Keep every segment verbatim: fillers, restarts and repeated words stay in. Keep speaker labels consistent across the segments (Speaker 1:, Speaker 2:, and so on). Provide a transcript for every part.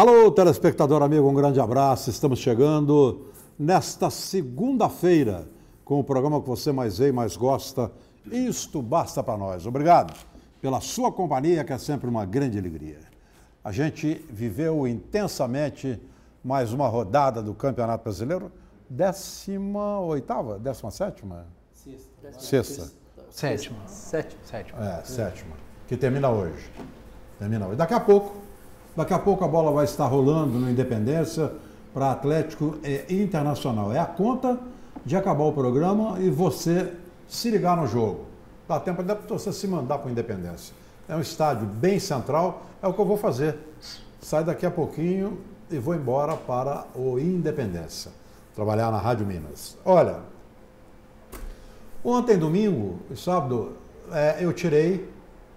Speaker 1: Alô, telespectador amigo, um grande abraço. Estamos chegando nesta segunda-feira com o programa que você mais vê e mais gosta. Isto basta para nós. Obrigado pela sua companhia, que é sempre uma grande alegria. A gente viveu intensamente mais uma rodada do Campeonato Brasileiro. Décima oitava? Décima sétima?
Speaker 2: Sexta.
Speaker 1: Sexta.
Speaker 2: Sétima. Sétima.
Speaker 1: Sétima. É, sétima. Que termina hoje. Termina hoje. Daqui a pouco, daqui a pouco a bola vai estar rolando no Independência para Atlético e Internacional. É a conta de acabar o programa e você se ligar no jogo. Dá tempo até para você se mandar para o Independência. É um estádio bem central, é o que eu vou fazer. Saio daqui a pouquinho e vou embora para o Independência. Trabalhar na Rádio Minas. Olha, ontem, domingo, sábado, é, eu tirei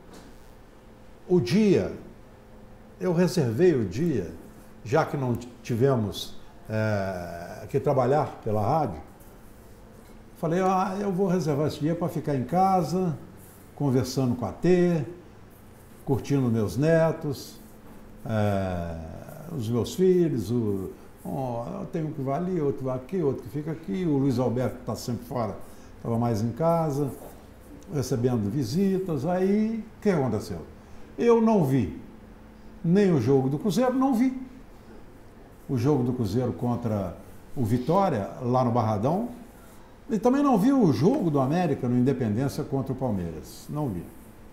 Speaker 1: o dia, eu reservei o dia, já que não tivemos é, que trabalhar pela rádio. Falei, ah, eu vou reservar esse dia para ficar em casa, conversando com a T, curtindo meus netos, é, os meus filhos, o, oh, eu tenho um que vai ali, outro vai aqui, outro que fica aqui, o Luiz Alberto está sempre fora, estava mais em casa, recebendo visitas. Aí, o que aconteceu? Eu não vi nem o jogo do Cruzeiro, não vi o jogo do Cruzeiro contra o Vitória, lá no Barradão, e também não vi o jogo do América no Independência contra o Palmeiras, não vi.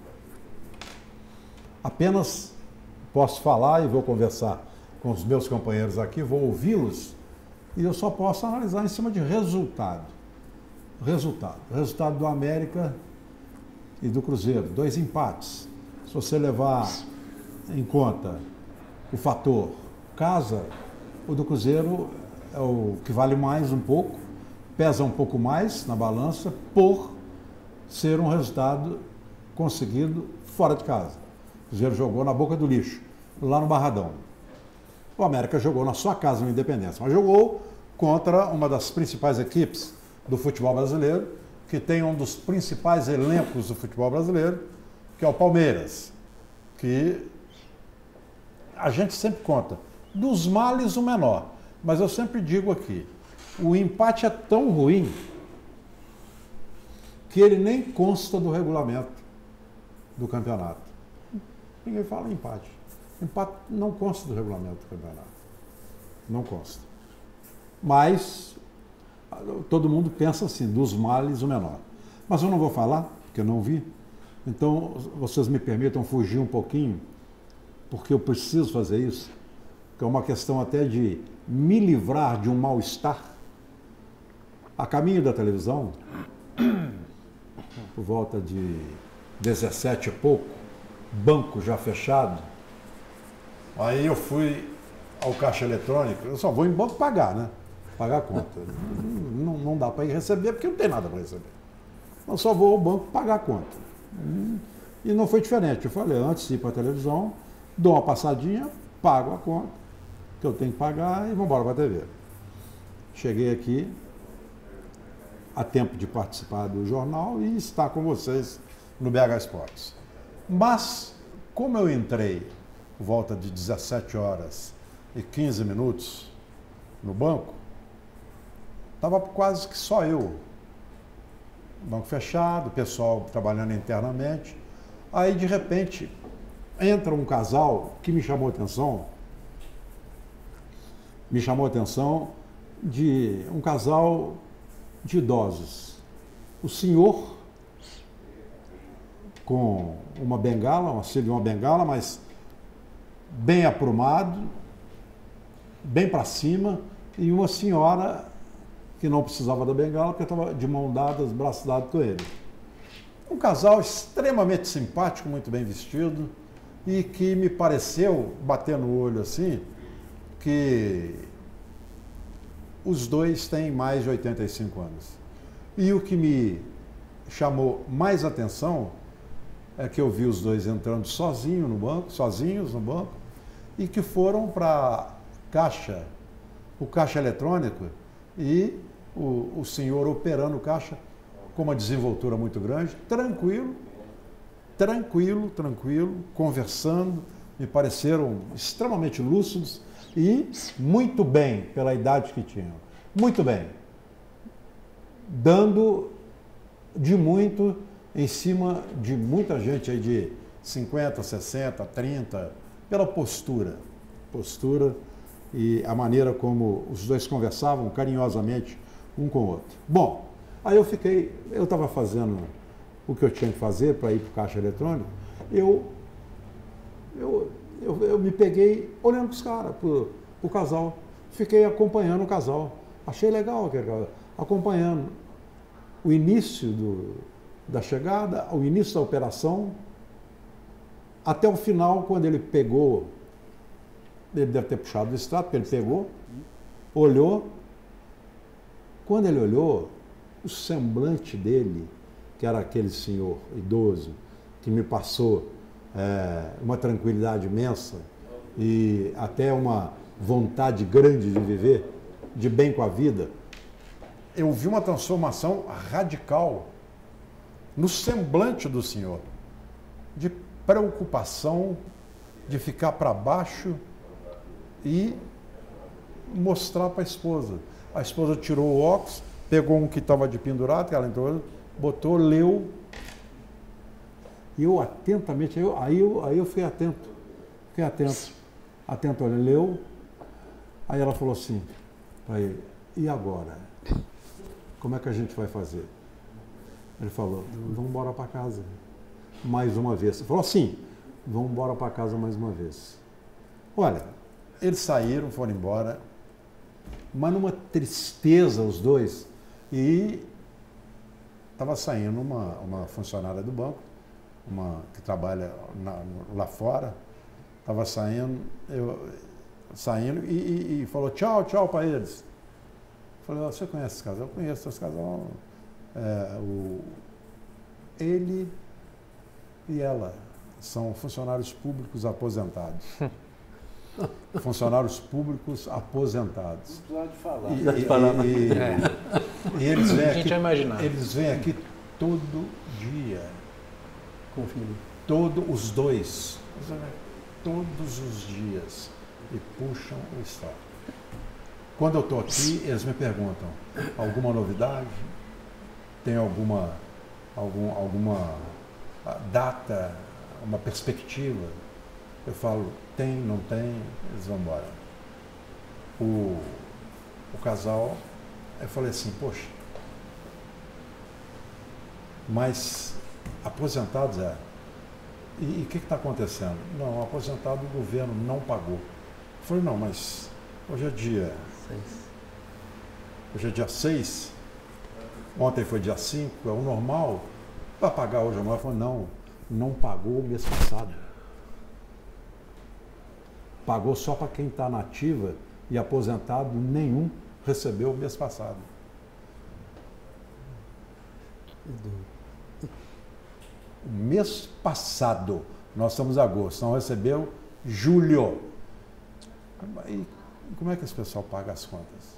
Speaker 1: Apenas posso falar e vou conversar com os meus companheiros aqui, vou ouvi-los, e eu só posso analisar em cima de resultado. Resultado. Resultado do América e do Cruzeiro, dois empates. Se você levar em conta o fator casa, o do Cruzeiro é o que vale mais um pouco, pesa um pouco mais na balança por ser um resultado conseguido fora de casa. O Cruzeiro jogou na boca do lixo, lá no Barradão. O América jogou na sua casa no Independência, mas jogou contra uma das principais equipes do futebol brasileiro, que tem um dos principais elencos do futebol brasileiro, que é o Palmeiras, que a gente sempre conta, dos males o menor, mas eu sempre digo aqui, o empate é tão ruim que ele nem consta do regulamento do campeonato. Ninguém fala em empate. Empate não consta do regulamento do campeonato. Não consta. Mas todo mundo pensa assim, dos males o menor. Mas eu não vou falar, porque eu não vi. Então, vocês me permitam fugir um pouquinho, porque eu preciso fazer isso, que é uma questão até de me livrar de um mal-estar. A caminho da televisão, por volta de dezessete e pouco, banco já fechado, aí eu fui ao caixa eletrônico, eu só vou em banco pagar, né? Pagar a conta. Não, não dá para ir receber, porque não tem nada para receber. Eu só vou ao banco pagar a conta. E não foi diferente. Eu falei, antes de ir para a televisão, dou uma passadinha, pago a conta que eu tenho que pagar e vou embora para a T V. Cheguei aqui a tempo de participar do jornal e estar com vocês no B H Esportes. Mas, como eu entrei por volta de dezessete horas e quinze minutos no banco, estava quase que só eu. Banco fechado, pessoal trabalhando internamente. Aí, de repente, entra um casal que me chamou a atenção, me chamou a atenção de um casal de idosos. O senhor com uma bengala, um auxílio de uma bengala, mas bem aprumado, bem para cima, e uma senhora que não precisava da bengala, porque estava de mão dadas, braço dado com ele. Um casal extremamente simpático, muito bem vestido, e que me pareceu, bater no olho assim, que os dois têm mais de oitenta e cinco anos. E o que me chamou mais atenção é que eu vi os dois entrando sozinho no banco, sozinhos no banco, e que foram para caixa, o caixa eletrônico, e o, o senhor operando o caixa com uma desenvoltura muito grande, tranquilo, tranquilo, tranquilo, conversando, me pareceram extremamente lúcidos e muito bem pela idade que tinham. Muito bem. Dando de muito em cima de muita gente aí de cinquenta, sessenta, trinta, pela postura. Postura e a maneira como os dois conversavam carinhosamente um com o outro. Bom, aí eu fiquei, eu estava fazendo o que eu tinha que fazer para ir para o caixa eletrônico, eu, eu, eu, eu me peguei olhando para os caras, para o casal, fiquei acompanhando o casal, achei legal aquele casal, acompanhando o início do, da chegada, o início da operação, até o final, quando ele pegou, ele deve ter puxado o extrato, porque ele pegou, olhou, quando ele olhou, o semblante dele, que era aquele senhor idoso, que me passou é, uma tranquilidade imensa e até uma vontade grande de viver, de bem com a vida, eu vi uma transformação radical no semblante do senhor, de preocupação, de ficar para baixo e mostrar para a esposa. A esposa tirou o óculos, pegou um que estava de pendurado, que ela entrou, botou, leu. E eu atentamente, eu, aí, eu, aí eu fiquei atento, fiquei atento, atento, olha, leu. Aí ela falou assim, para ele, e agora? Como é que a gente vai fazer? Ele falou, vamos embora para casa, mais uma vez. Ele falou assim, vamos embora para casa mais uma vez. Olha, eles saíram, foram embora, mas numa tristeza os dois, e estava saindo uma, uma funcionária do banco, uma que trabalha na, lá fora, estava saindo, eu, saindo e, e, e falou tchau, tchau para eles. Eu falei, você conhece esse casal? Eu conheço esse casal. É, o, ele e ela são funcionários públicos aposentados. Funcionários públicos aposentados.
Speaker 2: Não pode falar.
Speaker 1: E,
Speaker 2: Pode
Speaker 1: e,
Speaker 2: falar.
Speaker 1: E,
Speaker 2: É.
Speaker 1: e eles vêm
Speaker 2: A
Speaker 1: aqui,
Speaker 2: gente vai imaginar.
Speaker 1: eles vêm aqui todo dia.
Speaker 2: Com o filho.
Speaker 1: Todo, os dois. Todos os dias. E puxam o estado. Quando eu estou aqui, eles me perguntam, alguma novidade? Tem alguma, algum, alguma data, uma perspectiva? Eu falo, tem, não tem, eles vão embora. O, o casal, eu falei assim, poxa, mas aposentados é. E o que está acontecendo? Não, aposentado o governo não pagou. Eu falei, não, mas hoje é dia...
Speaker 2: Seis.
Speaker 1: Hoje é dia seis, ontem foi dia cinco, é o normal. Vai pagar hoje ou não? Eu falei, não, não pagou o mês passado. Pagou só para quem está na ativa e aposentado, nenhum recebeu o mês passado. O mês passado, nós estamos em agosto, não recebeu julho. E como é que esse pessoal paga as contas?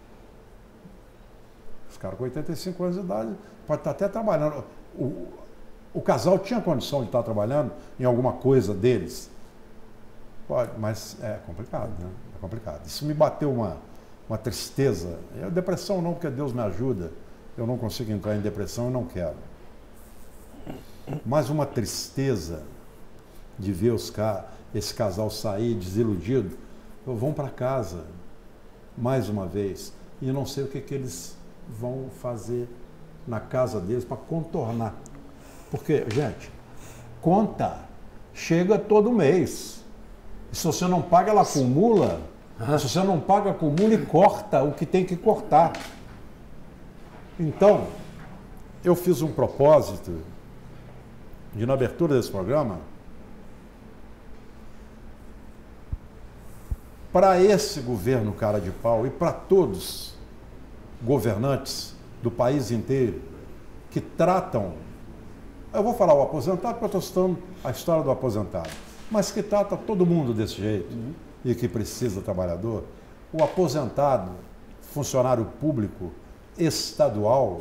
Speaker 1: Os caras com oitenta e cinco anos de idade pode estar até trabalhando. O, o casal tinha condição de estar trabalhando em alguma coisa deles? Pode, mas é complicado, né? É complicado. Isso me bateu uma, uma tristeza. Eu, depressão não, porque Deus me ajuda. Eu não consigo entrar em depressão e não quero. Mas uma tristeza de ver os, esse casal sair desiludido. Eu vão para casa, mais uma vez, e eu não sei o que, que eles vão fazer na casa deles para contornar. Porque, gente, conta chega todo mês. E se você não paga, ela acumula. Se você não paga, acumula e corta o que tem que cortar. Então, eu fiz um propósito de, na abertura desse programa, para esse governo cara de pau e para todos governantes do país inteiro que tratam, eu vou falar o aposentado porque eu estou citando a história do aposentado, mas que trata todo mundo desse jeito uhum. e que precisa do trabalhador, o aposentado, funcionário público estadual,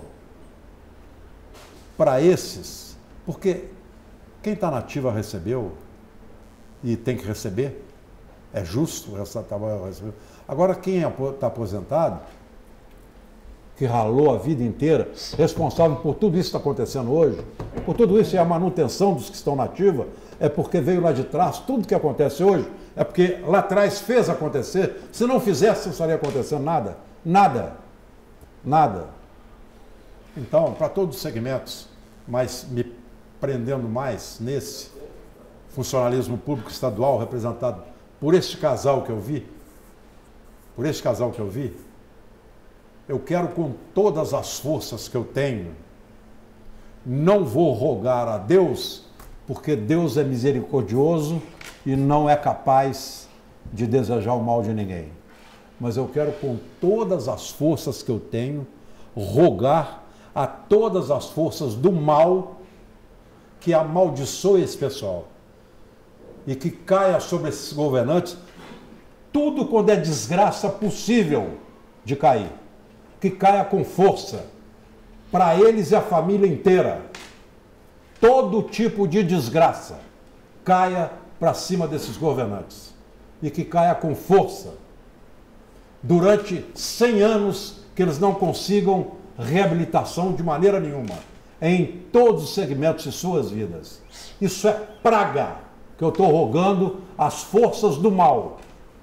Speaker 1: para esses, porque quem está na ativa recebeu, e tem que receber. É justo essa trabalho receber. Agora, quem está aposentado, que ralou a vida inteira, responsável por tudo isso que está acontecendo hoje, por tudo isso e a manutenção dos que estão na ativa, é porque veio lá de trás, tudo que acontece hoje, é porque lá atrás fez acontecer. Se não fizesse, não estaria acontecendo nada. Nada. Nada. Então, para todos os segmentos, mas me prendendo mais nesse funcionalismo público estadual representado por este casal que eu vi, por este casal que eu vi, eu quero com todas as forças que eu tenho, não vou rogar a Deus, porque Deus é misericordioso e não é capaz de desejar o mal de ninguém. Mas eu quero com todas as forças que eu tenho, rogar a todas as forças do mal que amaldiçoe esse pessoal e que caia sobre esses governantes tudo quando é desgraça possível de cair, que caia com força para eles e a família inteira. Todo tipo de desgraça caia para cima desses governantes e que caia com força durante cem anos, que eles não consigam reabilitação de maneira nenhuma em todos os segmentos de suas vidas. Isso é praga que eu estou rogando às forças do mal,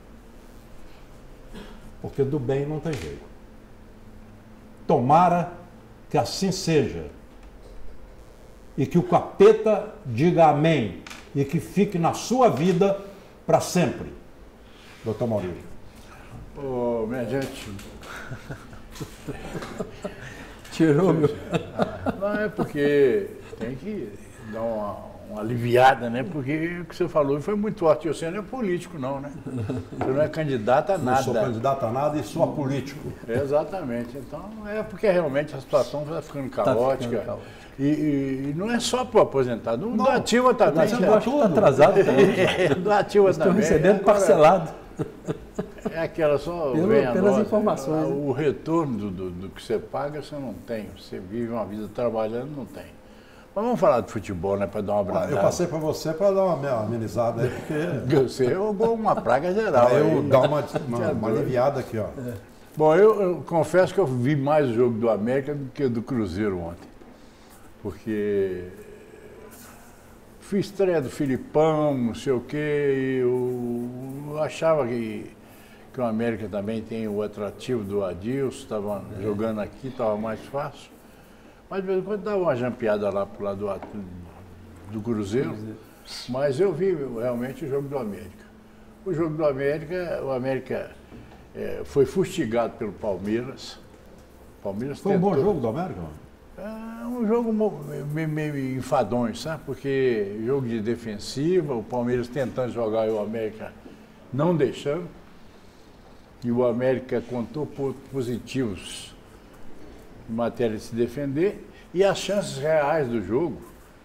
Speaker 1: porque do bem não tem jeito. Tomara que assim seja e que o capeta diga amém e que fique na sua vida para sempre. Doutor Maurício.
Speaker 3: Ô, minha gente.
Speaker 2: Tirou meu.
Speaker 3: Não, é porque tem que dar uma, uma aliviada, né? Porque o que você falou foi muito forte. Você não é político, não, né? Você não é candidato a nada.
Speaker 1: Não sou candidato a nada e sou apolítico.
Speaker 3: Exatamente. Então, é porque realmente a situação está ficando caótica.
Speaker 2: Tá ficando caótica.
Speaker 3: E, e, e não é só para o aposentado. No do ativa também.
Speaker 2: Mas eu acho que está atrasado também.
Speaker 3: É, do ativa
Speaker 2: Estão
Speaker 3: também.
Speaker 2: recebendo parcelado.
Speaker 3: É aquela só
Speaker 2: Pelo,
Speaker 3: vem a
Speaker 2: pelas
Speaker 3: nós,
Speaker 2: informações.
Speaker 3: né? O retorno do, do, do que você paga, você não tem. Você vive uma vida trabalhando, não tem. Mas vamos falar de futebol, né? Para dar uma abrandada.
Speaker 1: Eu passei para você para dar uma amenizada aí, porque...
Speaker 3: Você jogou uma praga geral.
Speaker 1: Aí eu
Speaker 3: aí.
Speaker 1: dar uma, uma, uma aliviada aqui, ó.
Speaker 3: É. Bom, eu, eu confesso que eu vi mais o jogo do América do que do Cruzeiro ontem. Porque fiz estreia do Filipão, não sei o quê, eu achava que, que o América também tem o atrativo do Adilson, estava é. jogando aqui, estava mais fácil. Mas de vez em quando dava uma jampeada lá pro lado do, do Cruzeiro, mas eu vi realmente o jogo do América. O jogo do América, o América é, foi fustigado pelo Palmeiras. Palmeiras
Speaker 1: foi tentou... um bom jogo do América?
Speaker 3: É um jogo meio, meio enfadonho, sabe? Porque jogo de defensiva, o Palmeiras tentando jogar e o América não deixando. E o América contou pontos positivos em matéria de se defender. E as chances reais do jogo,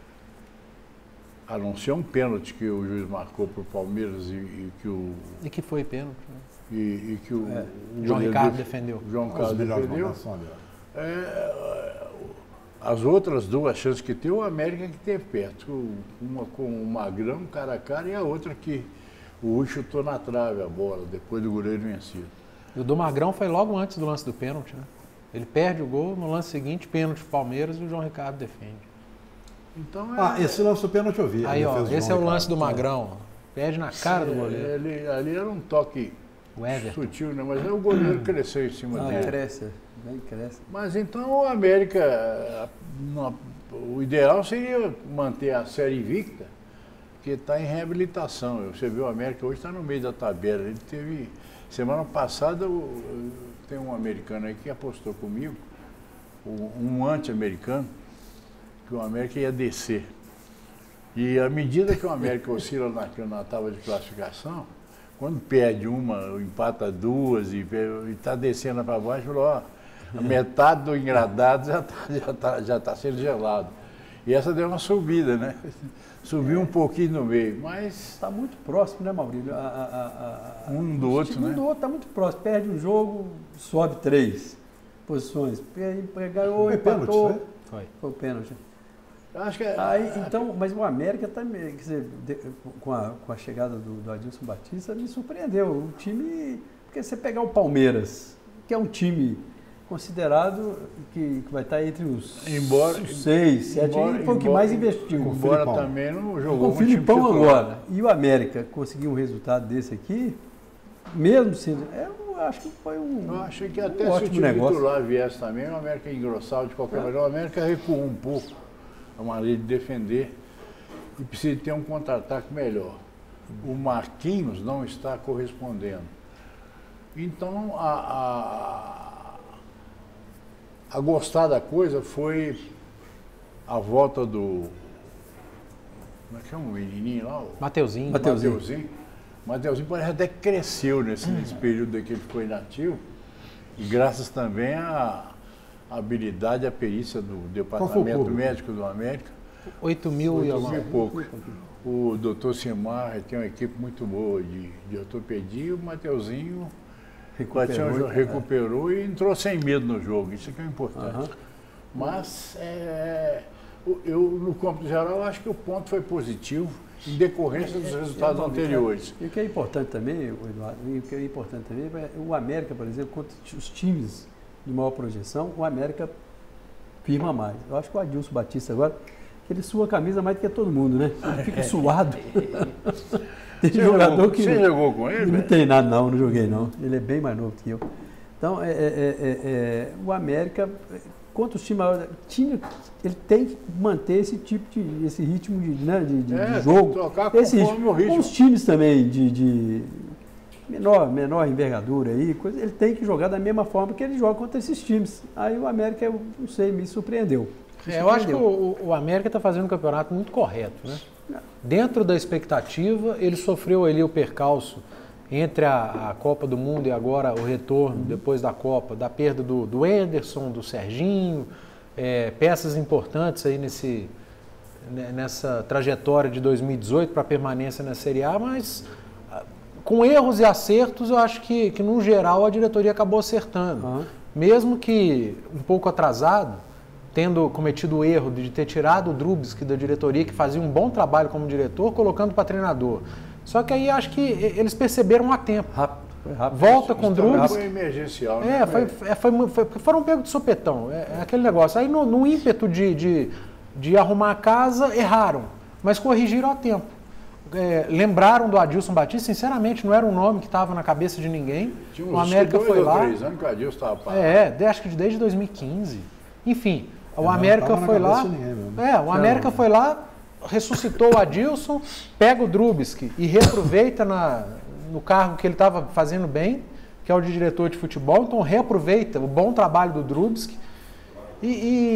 Speaker 3: a não ser um pênalti que o juiz marcou para o Palmeiras e, e que o...
Speaker 2: E que foi pênalti. Né?
Speaker 3: E, e que o...
Speaker 2: É,
Speaker 3: o
Speaker 2: João Ricardo defendeu.
Speaker 3: João Carlos defendeu. É, as outras duas chances que teve, o América que teve perto. Uma com o Magrão, cara a cara, e a outra que o Ui chutou na trave a bola, depois do goleiro vencido.
Speaker 2: E o do Magrão foi logo antes do lance do pênalti, né? Ele perde o gol, no lance seguinte, pênalti pro Palmeiras e o João Ricardo defende.
Speaker 3: Então, é...
Speaker 1: Ah, esse lance do pênalti eu vi.
Speaker 2: Aí, ó, esse é o
Speaker 1: Ricardo.
Speaker 2: lance do Magrão. Perde na cara do goleiro.
Speaker 3: Ele, ali era um toque
Speaker 2: o Everton.
Speaker 3: sutil, né? Mas aí o goleiro cresceu em cima
Speaker 2: Ah,
Speaker 3: dele.
Speaker 2: cresce, bem cresce.
Speaker 3: Mas então o América, o ideal seria manter a série invicta, que está em reabilitação. Você viu o América hoje está no meio da tabela. Ele teve. Semana passada tem um americano aí que apostou comigo, um anti-americano, que o América ia descer. E à medida que o América oscila na, na tábua de classificação, quando perde uma, empata duas e está descendo para baixo, falou, ó, a metade do engradado já está já tá, já tá sendo gelado. E essa deu uma subida, né? Subiu é. um pouquinho no meio, mas...
Speaker 2: Está muito próximo, né, Maurílio? A, a, a,
Speaker 3: um do outro, né?
Speaker 2: Um do outro está muito próximo. Perde um jogo, sobe três posições. Ganhou,
Speaker 1: foi
Speaker 2: empatou.
Speaker 1: Pênalti,
Speaker 2: foi? Foi o pênalti.
Speaker 3: Eu acho que é,
Speaker 4: Aí, então, mas o América também, quer dizer, de, com, a, com a chegada do, do Adilson Batista, me surpreendeu. O time, porque você pegar o Palmeiras, que é um time considerado que, que vai estar entre os,
Speaker 3: embora,
Speaker 4: os seis, sete,
Speaker 3: embora,
Speaker 4: foi o que mais investiu.
Speaker 3: Embora também não jogou
Speaker 4: com o Filipão agora. E o América conseguiu um resultado desse aqui, mesmo sendo... Eu acho que foi um
Speaker 3: Eu acho que até
Speaker 4: um
Speaker 3: se o
Speaker 4: ótimo
Speaker 3: time
Speaker 4: negócio.
Speaker 3: titular viesse também, o América engrossava de qualquer
Speaker 4: É.
Speaker 3: maneira. O América recuou um pouco a maneira de defender e precisa ter um contra-ataque melhor. O Marquinhos não está correspondendo. Então, a, a, a gostar da coisa foi a volta do... Como é que é um menininho lá? O
Speaker 2: Mateuzinho.
Speaker 4: Mateuzinho.
Speaker 3: Mateuzinho. Mateuzinho parece até que cresceu nesse, nesse período que ele ficou inativo. E graças também à habilidade e à perícia do Departamento Médico do América.
Speaker 2: oito mil e
Speaker 3: oito mil
Speaker 2: alguma
Speaker 3: e pouco. O doutor Simar tem uma equipe muito boa de, de ortopedia. E o Mateuzinho recuperou, recuperou e entrou sem medo no jogo. Isso que é importante.
Speaker 4: Uhum.
Speaker 3: Mas, é, eu, no campo geral, eu acho que o ponto foi positivo em decorrência dos resultados
Speaker 4: é, é,
Speaker 3: anteriores.
Speaker 4: E o que é importante também, Eduardo, e o que é importante também, é o América, por exemplo, contra os times de maior projeção, o América firma mais. Eu acho que o Adilson Batista agora, ele sua a camisa mais do que todo mundo, né? Ele fica suado. Tem
Speaker 3: Você
Speaker 4: jogador
Speaker 3: jogou,
Speaker 4: que...
Speaker 3: Você
Speaker 4: não,
Speaker 3: jogou com ele?
Speaker 4: Não tem nada não, não joguei não. Ele é bem mais novo que eu. Então, é, é, é, é, o América, contra os times maiores, tinha, ele tem que manter esse tipo de, esse ritmo de, né, de, de,
Speaker 3: É,
Speaker 4: de jogo.
Speaker 3: tocar
Speaker 4: Esse
Speaker 3: conforme o ritmo.
Speaker 4: Com os times também de, de menor, menor envergadura aí, coisa, ele tem que jogar da mesma forma que ele joga contra esses times. Aí o América, eu não sei, me surpreendeu. Me
Speaker 2: É, eu acho que
Speaker 4: surpreendeu.
Speaker 2: o, o América está fazendo um campeonato muito correto, né? Dentro da expectativa, ele sofreu ali o percalço entre a, a Copa do Mundo e agora o retorno, uhum. depois da Copa, da perda do, do Anderson, do Serginho, é, peças importantes aí nesse, nessa trajetória de dois mil e dezoito para a permanência na Série A, mas com erros e acertos, eu acho que, que no geral a diretoria acabou acertando. Uhum. Mesmo que um pouco atrasado, tendo cometido o erro de ter tirado o Drubsky da diretoria, que fazia um bom trabalho como diretor, colocando para treinador. Só que aí acho que eles perceberam a tempo.
Speaker 4: Rápido, foi rápido.
Speaker 2: Volta com o Drubsky.
Speaker 3: Foi emergencial, né?
Speaker 2: É, foi, foi, foi, foram pegos de sopetão. É, é aquele negócio. Aí no, no ímpeto de, de, de arrumar a casa, erraram, mas corrigiram a tempo. É, lembraram do Adilson Batista, sinceramente, não era um nome que estava na cabeça de ninguém.
Speaker 3: Tinha uns
Speaker 2: o América
Speaker 3: dois
Speaker 2: foi
Speaker 3: ou
Speaker 2: lá.
Speaker 3: três anos que o Adilson estava parado.
Speaker 2: É, acho que desde dois mil e quinze. Enfim, o
Speaker 1: não
Speaker 2: América foi lá. É, o América foi lá, ressuscitou o Adilson, pega o Drubsky e reaproveita na, no cargo que ele estava fazendo bem, que é o de diretor de futebol. Então reaproveita o bom trabalho do Drubsky e,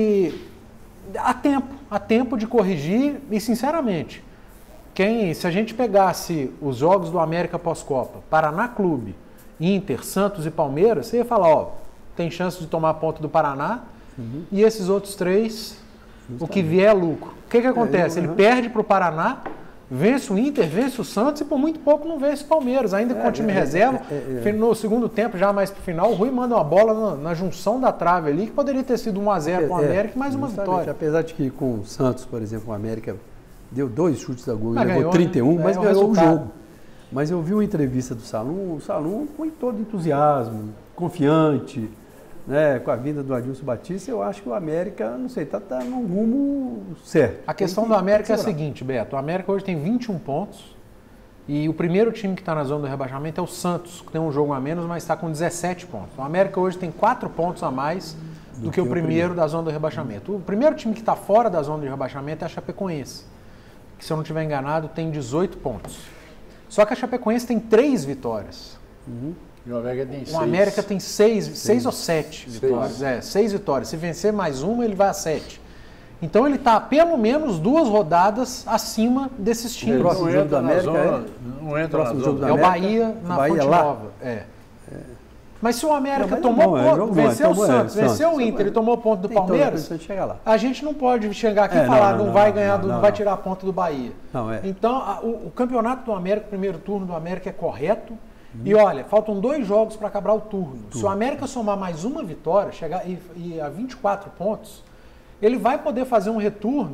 Speaker 2: e há tempo, há tempo de corrigir e, sinceramente, quem, se a gente pegasse os jogos do América pós-Copa, Paraná Clube, Inter, Santos e Palmeiras, você ia falar, ó, tem chance de tomar a ponta do Paraná, uhum. e esses outros três, Justamente. o que vier é lucro. O que que acontece? É, eu, uhum. Ele perde para o Paraná, vence o Inter, vence o Santos e por muito pouco não vence o Palmeiras, ainda é, com o time é, reserva. É, é, é. No segundo tempo, já mais para o final, o Rui manda uma bola na, na junção da trave ali, que poderia ter sido um a zero com o América e mais uma vitória.
Speaker 4: Apesar de que com o Santos, por exemplo, o América deu dois chutes a gol,
Speaker 2: mas
Speaker 4: levou
Speaker 2: ganhou,
Speaker 4: trinta e um,
Speaker 2: né?
Speaker 4: mas
Speaker 2: é,
Speaker 4: ganhou o jogo. Mas eu vi uma entrevista do Salum, o Salum com todo entusiasmo, confiante, né, com a vinda do Adilson Batista. Eu acho que o América, não sei, está tá num rumo certo.
Speaker 2: A questão que, do América é a seguinte, Beto, o América hoje tem vinte e um pontos e o primeiro time que está na zona do rebaixamento é o Santos, que tem um jogo a menos, mas está com dezessete pontos. O América hoje tem quatro pontos a mais do, do que, que o primeiro, primeiro da zona do rebaixamento. O primeiro time que está fora da zona de rebaixamento é a Chapecoense, que, se eu não estiver enganado, tem dezoito pontos. Só que a Chapecoense tem três vitórias.
Speaker 3: Uhum. E o América tem seis.
Speaker 2: O América tem seis, seis. seis ou sete seis. vitórias. É, seis vitórias. Se vencer mais uma, ele vai a sete. Então ele está pelo menos duas rodadas acima desses times.
Speaker 4: O próximo jogo da América
Speaker 3: zona,
Speaker 4: é,
Speaker 3: não entra
Speaker 4: próximo
Speaker 3: na
Speaker 4: jogo
Speaker 3: zona.
Speaker 4: da
Speaker 2: é o
Speaker 4: América,
Speaker 2: Bahia na
Speaker 4: Bahia
Speaker 2: Fonte
Speaker 4: lá.
Speaker 2: Nova. É. É. Mas se o América
Speaker 4: não,
Speaker 2: tomou
Speaker 4: bom,
Speaker 2: ponto,
Speaker 4: é,
Speaker 2: venceu
Speaker 4: bom,
Speaker 2: o Santos,
Speaker 4: é,
Speaker 2: venceu
Speaker 4: Santos,
Speaker 2: o Inter
Speaker 4: é,
Speaker 2: e tomou ponto do
Speaker 4: tem toda a
Speaker 2: Palmeiras,
Speaker 4: condição de chegar lá.
Speaker 2: a gente não pode chegar aqui e
Speaker 4: É,
Speaker 2: falar
Speaker 4: não,
Speaker 2: não,
Speaker 4: não,
Speaker 2: vai
Speaker 4: não,
Speaker 2: ganhar,
Speaker 4: não,
Speaker 2: não,
Speaker 4: não,
Speaker 2: vai
Speaker 4: não.
Speaker 2: tirar a ponta do Bahia.
Speaker 4: Não, é.
Speaker 2: Então a, o, o campeonato do América, o primeiro turno do América é correto. Hum. E olha, faltam dois jogos para acabar o turno. turno. Se o América somar mais uma vitória, chegar e, e a vinte e quatro pontos, ele vai poder fazer um retorno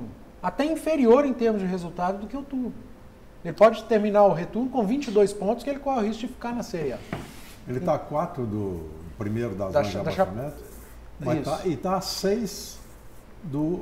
Speaker 2: até inferior em termos de resultado do que o turno. Ele pode terminar o retorno com vinte e dois pontos, que ele corre o risco de ficar na Série A.
Speaker 1: Ele está a quatro do primeiro da
Speaker 2: Da
Speaker 1: zona de
Speaker 2: cha- da
Speaker 1: abaixamento, mas
Speaker 2: Isso.
Speaker 1: tá, e está a seis do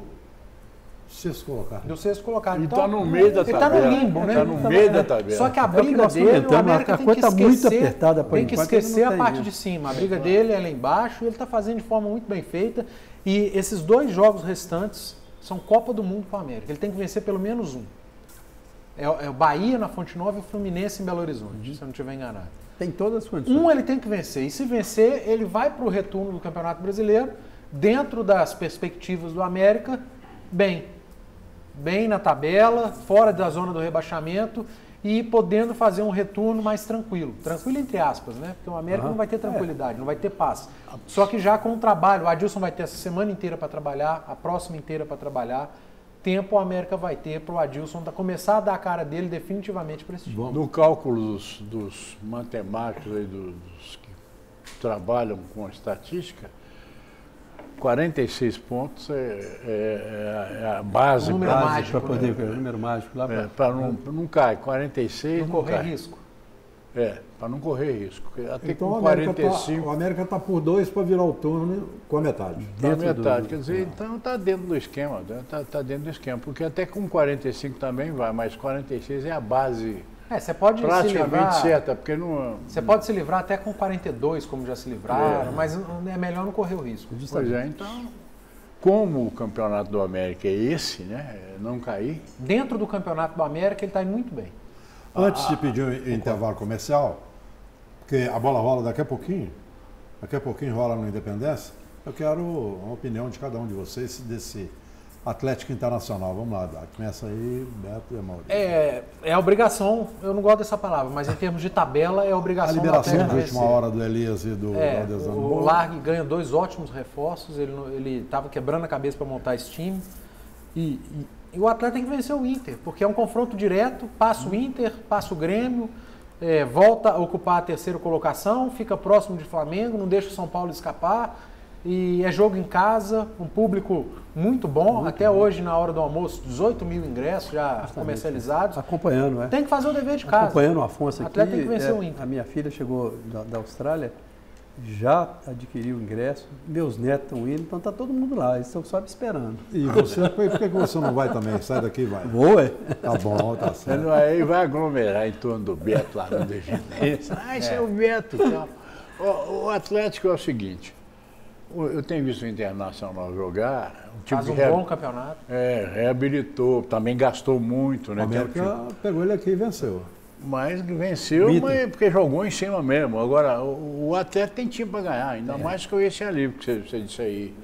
Speaker 1: sexto colocado.
Speaker 2: Do sexto colocado.
Speaker 3: Ele
Speaker 2: Então,
Speaker 3: está no meio da
Speaker 2: ele
Speaker 3: tabela.
Speaker 2: está no limbo, né?
Speaker 3: Está no meio da tabela.
Speaker 2: Só que a
Speaker 4: É o que
Speaker 2: briga
Speaker 4: nós
Speaker 2: dele, o
Speaker 4: comentamos,
Speaker 2: América
Speaker 4: a
Speaker 2: tem
Speaker 4: coisa
Speaker 2: que
Speaker 4: tá muito
Speaker 2: esquecer,
Speaker 4: apertada por
Speaker 2: tem que
Speaker 4: enquanto, ele
Speaker 2: esquecer
Speaker 4: não
Speaker 2: a
Speaker 4: tem
Speaker 2: parte
Speaker 4: isso.
Speaker 2: de cima. A briga dele é lá embaixo e ele está fazendo de forma muito bem feita. E esses dois jogos restantes são Copa do Mundo para o América. Ele tem que vencer pelo menos um. É, o- é o Bahia na Fonte Nova e o Fluminense em Belo Horizonte, se eu não estiver enganado.
Speaker 4: Tem todas as condições.
Speaker 2: Um ele tem que vencer. E se vencer, ele vai para o retorno do Campeonato Brasileiro, dentro das perspectivas do América, bem. Bem na tabela, fora da zona do rebaixamento e podendo fazer um retorno mais tranquilo. Tranquilo entre aspas, né? Porque o América
Speaker 4: Aham.
Speaker 2: não vai ter tranquilidade, não vai ter paz. Só que já com o trabalho, o Adilson vai ter essa semana inteira para trabalhar, a próxima inteira para trabalhar. Tempo o América vai ter para o Adilson da- começar a dar a cara dele definitivamente para esse time.
Speaker 1: Vamos.
Speaker 3: No cálculo dos, dos matemáticos aí, do- dos que trabalham com estatística, quarenta e seis pontos é, é- é a base
Speaker 2: Um número
Speaker 3: para
Speaker 2: mágico,
Speaker 4: Para poder,
Speaker 2: né?
Speaker 4: o número mágico lá
Speaker 3: é,
Speaker 4: para.
Speaker 3: não, não cai. quarenta e seis
Speaker 2: Não
Speaker 3: não,
Speaker 2: correr
Speaker 3: cai.
Speaker 2: risco.
Speaker 3: É, para não correr risco. Até
Speaker 1: Então
Speaker 3: com
Speaker 1: o América
Speaker 3: quarenta e cinco,
Speaker 1: tá- o América está por dois para virar o turno com a metade.
Speaker 3: tá
Speaker 4: dentro do-
Speaker 3: metade.
Speaker 4: do-
Speaker 3: Quer dizer, então está dentro do esquema. Está tá dentro do esquema. Porque até com quarenta e cinco também vai, mas quarenta e seis é a base
Speaker 2: É, você pode se
Speaker 3: praticamente
Speaker 2: livrar.
Speaker 3: certa. Porque não.
Speaker 2: Você pode se livrar até com quarenta e dois, como já se livraram,
Speaker 3: É.
Speaker 2: mas é melhor não correr o risco.
Speaker 3: Pois
Speaker 4: Justamente.
Speaker 3: é, então, como o campeonato do América é esse, né? é Não cair,
Speaker 2: Dentro do Campeonato do América, ele está indo muito bem.
Speaker 1: Antes de pedir o intervalo comercial, porque a bola rola daqui a pouquinho, daqui a pouquinho rola no Independência, eu quero a opinião de cada um de vocês desse Atlético Internacional. Vamos lá, Dado. Começa aí, Beto e Amaury.
Speaker 2: É, é obrigação, eu não gosto dessa palavra, mas em termos de tabela, é
Speaker 1: A
Speaker 2: obrigação do
Speaker 1: liberação
Speaker 2: Atlético
Speaker 1: de última
Speaker 2: vencer.
Speaker 1: hora do Elias e do
Speaker 2: É,
Speaker 1: Valdezano.
Speaker 2: o Largue ganha dois ótimos reforços, ele estava quebrando a cabeça para montar esse time. E, e- e o Atlético tem que vencer o Inter, porque é um confronto direto, passa o Inter, passa o Grêmio, é, volta a ocupar a terceira colocação, fica próximo de Flamengo, não deixa o São Paulo escapar. E é jogo em casa, um público muito bom.
Speaker 4: Muito
Speaker 2: Até
Speaker 4: bom.
Speaker 2: hoje, na hora do almoço, dezoito mil ingressos já comercializados.
Speaker 4: Acompanhando, né?
Speaker 2: Tem que fazer o dever de casa.
Speaker 4: Acompanhando o Afonso
Speaker 2: O
Speaker 4: aqui.
Speaker 2: Atlético tem que vencer
Speaker 4: é,
Speaker 2: o Inter.
Speaker 4: A minha filha chegou da, da Austrália, já adquiriu o ingresso, meus netos estão indo, então está todo mundo lá, eles estão só me esperando.
Speaker 1: E você, por que que você não vai também? Sai daqui e vai.
Speaker 4: Vou, é?
Speaker 1: Tá bom, tá
Speaker 3: ele
Speaker 1: certo.
Speaker 3: vai, vai aglomerar em torno do Beto lá no Independência. Ah, esse é, o Beto. Tal. O, o Atlético é o seguinte, o- eu tenho visto o Internacional jogar, um time
Speaker 2: Faz um
Speaker 3: que rea-
Speaker 2: bom campeonato.
Speaker 3: é, reabilitou, também gastou muito,
Speaker 1: O
Speaker 3: né? Tem um
Speaker 1: América
Speaker 3: time-
Speaker 1: pegou ele aqui e venceu.
Speaker 3: Mas venceu,
Speaker 4: Inter.
Speaker 3: mas porque jogou em cima mesmo. Agora, o, o Atlético tem time para ganhar, ainda mais com esse alívio que você, você disse aí.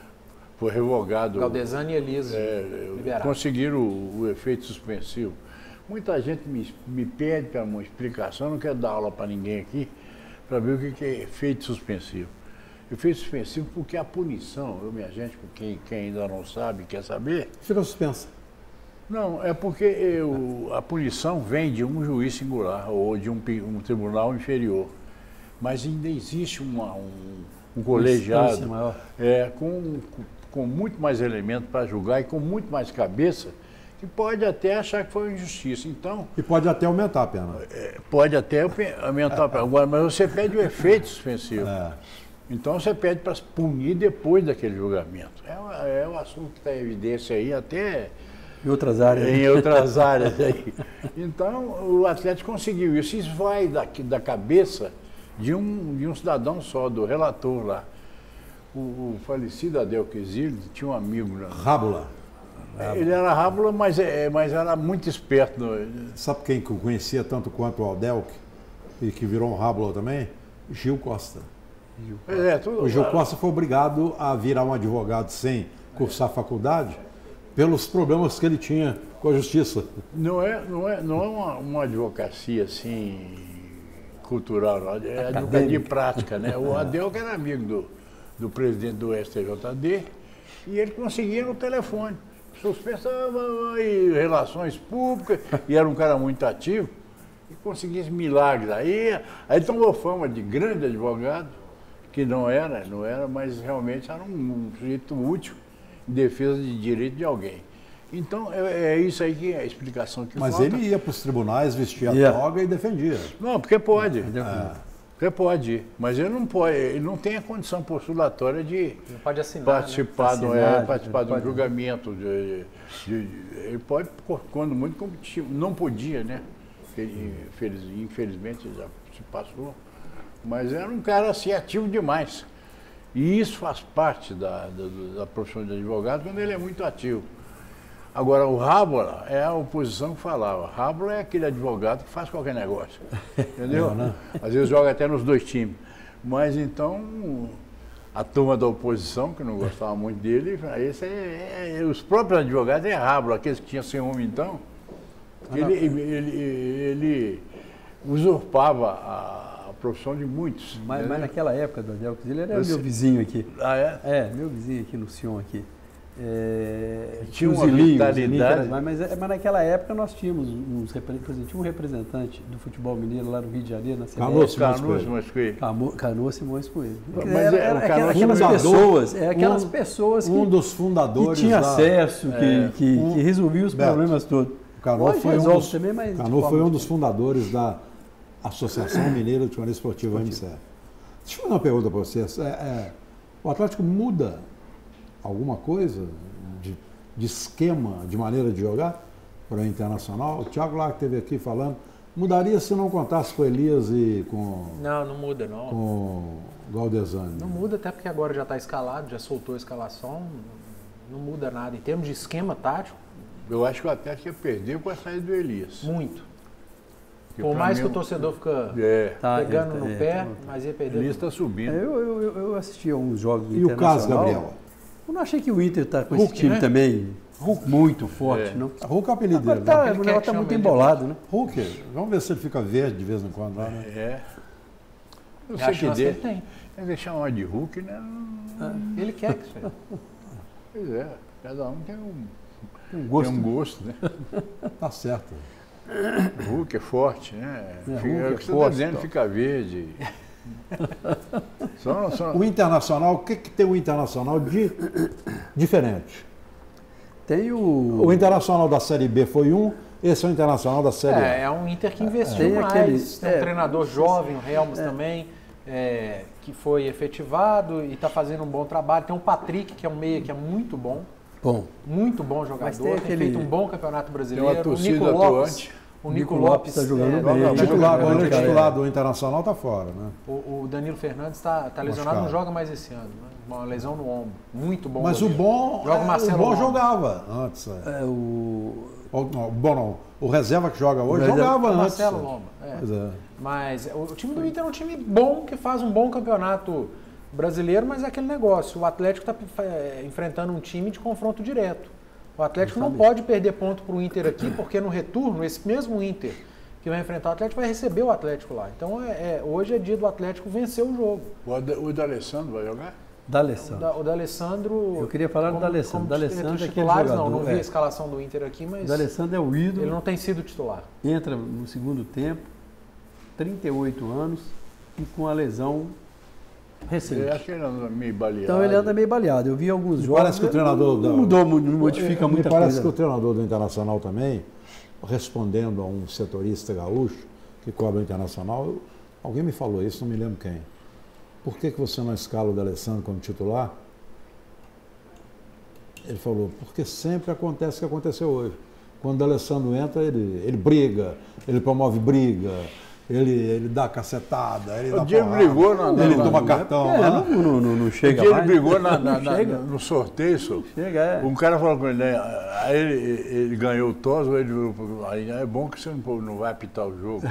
Speaker 3: Foi revogado.
Speaker 2: Galdesani e Elisa
Speaker 3: é,
Speaker 2: liberados.
Speaker 3: conseguiram o, o efeito suspensivo. Muita gente me, me pede para uma explicação, não quero dar aula para ninguém aqui, para ver o que, que é efeito suspensivo. Efeito suspensivo porque a punição, eu, minha gente, por quem, quem ainda não sabe, quer saber,
Speaker 1: Fica suspensa.
Speaker 3: não, é porque eu, a punição vem de um juiz singular ou de um, pi- um tribunal inferior. Mas ainda existe uma- um, um
Speaker 4: Instância
Speaker 3: colegiado
Speaker 4: maior.
Speaker 3: é, com, com muito mais elementos para julgar e com muito mais cabeça, que pode até achar que foi uma injustiça. Então,
Speaker 1: E pode até aumentar a pena.
Speaker 3: é, pode até pe- aumentar a pena. Agora, mas você pede o efeito suspensivo.
Speaker 1: É.
Speaker 3: Então você pede para punir depois daquele julgamento. É, uma- é um assunto que está em evidência aí até
Speaker 4: Em outras áreas.
Speaker 3: em outras áreas aí. Então, o Atlético conseguiu isso. Isso vai daqui, da cabeça de um, de um cidadão só, do relator lá. O, o falecido Adel Quesilho tinha um amigo. Né?
Speaker 1: Rábula.
Speaker 3: Ele era rábula, mas, é, mas era muito esperto. No-
Speaker 1: Sabe quem que eu conhecia tanto quanto o Aldelk e que virou um Rábula também? Gil Costa.
Speaker 3: É, tudo,
Speaker 1: O Gil Costa foi obrigado a virar um advogado sem cursar faculdade pelos problemas que ele tinha com a justiça.
Speaker 3: Não é, não é, não é uma, uma advocacia assim cultural, não. É advocacia prática, né? O Adel que era amigo do, do presidente do S T J D e ele conseguia no telefone. Suspensava e relações públicas, e era um cara muito ativo, e conseguia esses milagres. Aí, aí tomou fama de grande advogado, que não era, não era, mas realmente era um, um sujeito útil em defesa de direito de alguém. Então, é, é isso aí que é a explicação que
Speaker 1: Mas
Speaker 3: falta.
Speaker 1: ele ia para os tribunais, vestia
Speaker 4: Yeah.
Speaker 1: a toga e defendia.
Speaker 3: Não, porque pode.
Speaker 1: É.
Speaker 3: Porque pode ir. Mas ele não pode, ele não tem a condição postulatória de
Speaker 2: Não pode assinar,
Speaker 3: participar,
Speaker 2: né?
Speaker 3: não
Speaker 4: Assinar,
Speaker 3: é, participar de um
Speaker 4: pode.
Speaker 3: julgamento. De, de, de, ele pode, quando muito, como não podia, né? Infeliz, infelizmente já se passou. Mas era um cara assim, ativo demais. E isso faz parte da, da, da profissão de advogado quando ele é muito ativo. Agora, o Rábola é a oposição que falava. Rábola é aquele advogado que faz qualquer negócio. Entendeu?
Speaker 1: Não, né?
Speaker 3: Às vezes joga até nos dois times. Mas então, a turma da oposição, que não gostava muito dele, esse é, é, os próprios advogados é Rábola, aqueles que tinham ciúme então. Ele, ele, ele, ele usurpava a, a profissão de muitos.
Speaker 4: Mas, mas naquela época do Adelcos, ele era
Speaker 3: Você-
Speaker 4: meu vizinho aqui.
Speaker 3: Ah, é?
Speaker 4: É, meu vizinho aqui no Sion aqui. É,
Speaker 3: Tinha
Speaker 4: os
Speaker 3: uma
Speaker 4: Zilinho, os
Speaker 3: vitalidade.
Speaker 4: Zilinho, que era mais, mas, é- mas naquela época nós tínhamos uns representantes, tinha um representante do futebol mineiro lá no Rio de Janeiro, na C B F.
Speaker 1: Canosso.
Speaker 3: Canudos, mas que...
Speaker 4: Camo- Canoa Simões Coelho.
Speaker 3: Mas
Speaker 4: Era-
Speaker 3: é,
Speaker 4: era
Speaker 3: o
Speaker 4: aquela-
Speaker 3: Canoa
Speaker 4: aquelas
Speaker 1: fundador,
Speaker 4: pessoas, é aquelas
Speaker 1: um-
Speaker 4: pessoas que,
Speaker 1: Um dos
Speaker 4: que
Speaker 1: fundadores
Speaker 4: tinha
Speaker 1: da-
Speaker 4: acesso, que,
Speaker 3: É,
Speaker 4: que,
Speaker 1: um-
Speaker 4: que resolvia os
Speaker 1: Beto,
Speaker 4: problemas todos.
Speaker 1: O Canu
Speaker 4: Hoje
Speaker 1: foi um
Speaker 4: resolve
Speaker 1: dos,
Speaker 4: também, mas de
Speaker 1: Canu foi
Speaker 4: forma
Speaker 1: um dos fundadores da Associação Mineira de Jornalismo Esportivo, A M C E. Deixa eu fazer uma pergunta para vocês. É, é, o Atlético muda alguma coisa de, de esquema, de maneira de jogar para o Internacional? O Thiago lá que esteve aqui falando, mudaria se não contasse com Elias e com,
Speaker 2: Não, não muda, não.
Speaker 1: com o Galdesani?
Speaker 2: Não muda, até porque agora já está escalado, já soltou a escalação. Não muda nada. Em termos de esquema tático,
Speaker 3: Eu acho que o Atlético ia perder com a saída do Elias.
Speaker 2: muito.
Speaker 3: Porque
Speaker 2: Por
Speaker 3: pra
Speaker 2: mais
Speaker 3: mim,
Speaker 2: que o torcedor fica
Speaker 3: É,
Speaker 4: Tá,
Speaker 2: pegando
Speaker 4: ele-
Speaker 2: no
Speaker 4: é,
Speaker 2: pé,
Speaker 4: tá-
Speaker 2: mas ia
Speaker 3: o
Speaker 2: perder.
Speaker 3: Elias está subindo.
Speaker 4: Eu, eu, eu, eu assisti a uns jogos do
Speaker 1: E o Carlos
Speaker 4: Internacional.
Speaker 1: Gabriel?
Speaker 4: Eu não achei que o Inter está com
Speaker 2: Hulk,
Speaker 4: esse time
Speaker 2: né?
Speaker 4: também muito forte,
Speaker 3: É.
Speaker 4: não.
Speaker 1: Hulk é o apelido
Speaker 4: Agora
Speaker 1: dele,
Speaker 4: tá,
Speaker 1: né?
Speaker 2: Ele
Speaker 4: o
Speaker 2: quer
Speaker 4: negócio
Speaker 2: que
Speaker 4: tá
Speaker 2: chame
Speaker 4: muito
Speaker 2: ele de
Speaker 4: embolado, né?
Speaker 1: Hulk, vamos ver se ele fica verde de vez em quando lá, né?
Speaker 3: É. Eu
Speaker 2: É
Speaker 3: sei
Speaker 2: a
Speaker 3: que
Speaker 2: chance que
Speaker 3: dele.
Speaker 2: ele tem.
Speaker 3: Mas ele chamar de Hulk, né?
Speaker 2: Ele quer que seja.
Speaker 3: Pois é, cada um tem um,
Speaker 4: Um gosto.
Speaker 3: tem um gosto, né?
Speaker 1: Tá certo.
Speaker 3: O Hulk é forte, né?
Speaker 4: É,
Speaker 3: Fica,
Speaker 4: Hulk
Speaker 3: é o
Speaker 4: é
Speaker 3: que você está
Speaker 4: forte,
Speaker 3: dizendo,
Speaker 4: então.
Speaker 3: fica verde. só, só,
Speaker 1: O Internacional, o que, que tem o Internacional de diferente?
Speaker 4: Tem o.
Speaker 1: O Internacional da Série B foi um, esse é o Internacional da Série
Speaker 2: É,
Speaker 1: A.
Speaker 2: é um Inter que investiu
Speaker 4: Tem
Speaker 2: mais.
Speaker 4: aquele-
Speaker 2: tem um
Speaker 4: é,
Speaker 2: treinador jovem, o Helmos também, é, que foi efetivado e está fazendo um bom trabalho. Tem o Patrick, que é um meia que é muito bom.
Speaker 4: Bom,
Speaker 2: Muito bom jogador,
Speaker 4: Mas
Speaker 2: tem,
Speaker 4: tem aquele-
Speaker 2: feito um bom campeonato brasileiro.
Speaker 3: Tem uma torcida
Speaker 2: o Nico Lopes,
Speaker 3: atuante.
Speaker 2: o Nico
Speaker 4: Nico
Speaker 2: Lopes
Speaker 4: Lopes tá jogando
Speaker 2: é,
Speaker 4: bem.
Speaker 2: joga
Speaker 1: O
Speaker 2: bem.
Speaker 1: titular,
Speaker 4: É,
Speaker 1: o goleiro
Speaker 4: cara,
Speaker 1: titular
Speaker 4: é.
Speaker 1: do Internacional tá fora, né?
Speaker 2: O, o Danilo Fernandes está tá lesionado,
Speaker 1: Machucado.
Speaker 2: não joga mais esse ano. Né? Uma lesão no ombro. Muito bom.
Speaker 1: Mas o
Speaker 2: goleiro.
Speaker 1: bom,
Speaker 2: Joga o
Speaker 1: é,
Speaker 2: Marcelo
Speaker 1: o bom
Speaker 2: Lomba.
Speaker 1: jogava antes. É.
Speaker 4: é o.
Speaker 1: O, não, o bom não, o reserva que joga hoje
Speaker 4: reserva-
Speaker 1: jogava
Speaker 2: O
Speaker 1: antes.
Speaker 2: Marcelo Lomba. É.
Speaker 1: Pois é.
Speaker 2: Mas o, o time do Inter é um time bom, que faz um bom campeonato brasileiro, mas é aquele negócio. O Atlético está enfrentando um time de confronto direto. O Atlético não pode perder ponto para o Inter aqui, porque no retorno, esse mesmo Inter que vai enfrentar o Atlético vai receber o Atlético lá. Então é, é- hoje é dia do Atlético vencer o jogo.
Speaker 3: O, Ad- o D'Alessandro vai jogar?
Speaker 4: Da
Speaker 2: O,
Speaker 4: Alessandro.
Speaker 2: da, o D'Alessandro...
Speaker 4: Eu queria falar do
Speaker 2: como-
Speaker 4: D'Alessandro.
Speaker 2: como
Speaker 4: D'Alessandro
Speaker 2: entre os
Speaker 4: é aquele
Speaker 2: titulares, não,
Speaker 4: jogador,
Speaker 2: não vi
Speaker 4: é.
Speaker 2: a escalação do Inter aqui, mas
Speaker 4: O D'Alessandro é o ídolo.
Speaker 2: ele não tem sido titular.
Speaker 4: Entra no segundo tempo, trinta e oito anos e com a lesão recente.
Speaker 3: Eu acho que ele anda meio baleado.
Speaker 4: Então ele anda meio baleado. Eu vi alguns
Speaker 1: Me
Speaker 4: jogos.
Speaker 1: parece que o
Speaker 4: ele
Speaker 1: treinador
Speaker 4: não,
Speaker 1: da-
Speaker 4: não mudou, mu- não modifica
Speaker 1: Me
Speaker 4: muita
Speaker 1: parece
Speaker 4: coisa.
Speaker 1: que o treinador do Internacional também, respondendo a um setorista gaúcho que cobra o Internacional, eu- alguém me falou isso, não me lembro quem. Por que, que você não escala o D'Alessandro como titular? Ele falou, porque sempre acontece o que aconteceu hoje. Quando o D'Alessandro entra, ele, ele briga, ele promove briga, ele, ele dá cacetada, ele
Speaker 3: O
Speaker 1: dá
Speaker 3: Diego
Speaker 1: porrada,
Speaker 3: brigou na- na-
Speaker 1: ele
Speaker 3: na-
Speaker 1: toma
Speaker 3: na-
Speaker 1: cartão.
Speaker 4: É,
Speaker 1: né?
Speaker 4: não, não, não, não
Speaker 3: O
Speaker 4: chega
Speaker 3: dia ele
Speaker 4: mais.
Speaker 3: brigou na- na-
Speaker 4: Não
Speaker 3: na-
Speaker 4: chega.
Speaker 3: no sorteio, senhor.
Speaker 4: Chega, é.
Speaker 3: Um cara falou com ele, né? Aí ele, ele ganhou o toss, ele falou, aí é bom que você não, não vai apitar o jogo.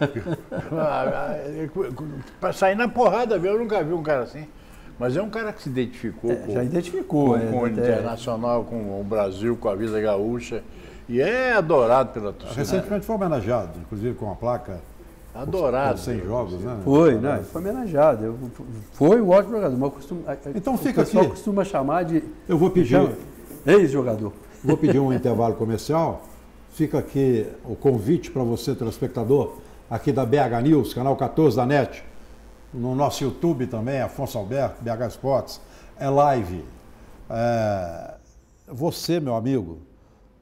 Speaker 3: Para sair na porrada, eu nunca vi um cara assim. Mas é um cara que se identificou
Speaker 4: É,
Speaker 3: com,
Speaker 4: já identificou.
Speaker 3: com,
Speaker 4: é,
Speaker 3: com o
Speaker 4: até-
Speaker 3: Internacional, com o Brasil, com a Vida Gaúcha. E é adorado pela torcida.
Speaker 1: Recentemente foi homenageado, inclusive com a placa
Speaker 3: Adorado.
Speaker 1: por cem jogos, né?
Speaker 4: Foi, não, ele foi homenageado. Eu- Foi um ótimo jogador, mas costuma,
Speaker 1: Então
Speaker 4: o
Speaker 1: fica
Speaker 4: pessoal
Speaker 1: aqui.
Speaker 4: costuma chamar de
Speaker 1: Eu vou pedir,
Speaker 4: chama, ex-jogador.
Speaker 1: vou pedir um intervalo comercial. Fica aqui o convite para você, telespectador, aqui da B H News, canal quatorze da NET, no nosso YouTube também, Afonso Alberto, B H Sports, é live. É, você, meu amigo,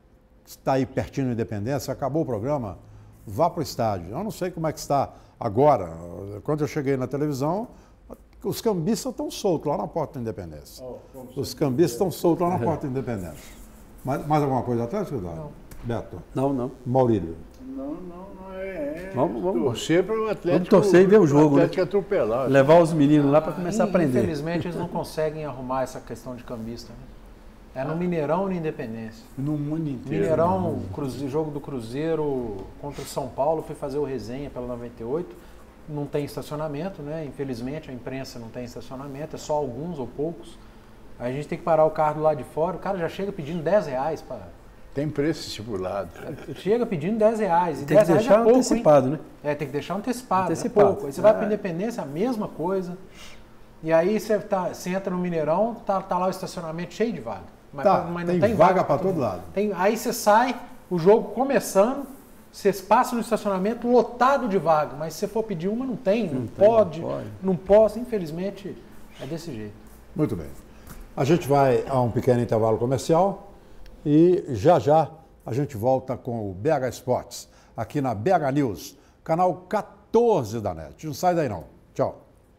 Speaker 1: está aí pertinho da Independência, acabou o programa, vá para o estádio. Eu não sei como é que está agora. Quando eu cheguei na televisão, os cambistas estão soltos lá na porta da Independência. Oh, os cambistas estão soltos lá na porta da Independência. Mais, mais alguma coisa atrás, Eduardo?
Speaker 2: Não.
Speaker 1: Beto?
Speaker 4: Não, não.
Speaker 1: Maurílio?
Speaker 3: Não, não, não é. é
Speaker 4: vamos, vamos
Speaker 3: torcer para o Atlético.
Speaker 4: Vamos torcer e ver o jogo,
Speaker 3: Atlético
Speaker 4: né?
Speaker 3: atropelar.
Speaker 4: Levar os meninos lá para começar
Speaker 2: ah,
Speaker 4: a aprender.
Speaker 2: Infelizmente, eles não conseguem arrumar essa questão de cambista. Né? É no Mineirão e na Independência.
Speaker 3: No mundo inteiro.
Speaker 2: Mineirão, cruze, jogo do Cruzeiro contra o São Paulo, fui fazer o resenha pela noventa e oito. Não tem estacionamento, né? Infelizmente, a imprensa não tem estacionamento, é só alguns ou poucos. Aí a gente tem que parar o carro do lado de fora, o cara já chega pedindo dez reais para...
Speaker 3: Tem preço estipulado.
Speaker 2: Chega pedindo dez reais. E
Speaker 4: tem que deixar
Speaker 2: é pouco,
Speaker 4: antecipado, hein?
Speaker 2: né? É, tem que deixar antecipado.
Speaker 4: Antecipado.
Speaker 2: É pouco. Aí você vai
Speaker 4: é.
Speaker 2: para a Independência, a mesma coisa. E aí você, tá, você entra no Mineirão, tá, tá lá o estacionamento cheio de vaga. Mas,
Speaker 1: Tá,
Speaker 2: mas
Speaker 1: tem
Speaker 2: não tem
Speaker 1: vaga
Speaker 2: vaga
Speaker 1: para todo lado.
Speaker 2: Tem, aí você sai, o jogo começando, você passa no estacionamento lotado de vaga. Mas se você for pedir uma, não tem, não, não pode, tem, não pode, não posso. Infelizmente, é desse jeito.
Speaker 1: Muito bem. A gente vai a um pequeno intervalo comercial e já já a gente volta com o B H Esportes, aqui na B H News, canal quatorze da NET. Não sai daí não. Tchau.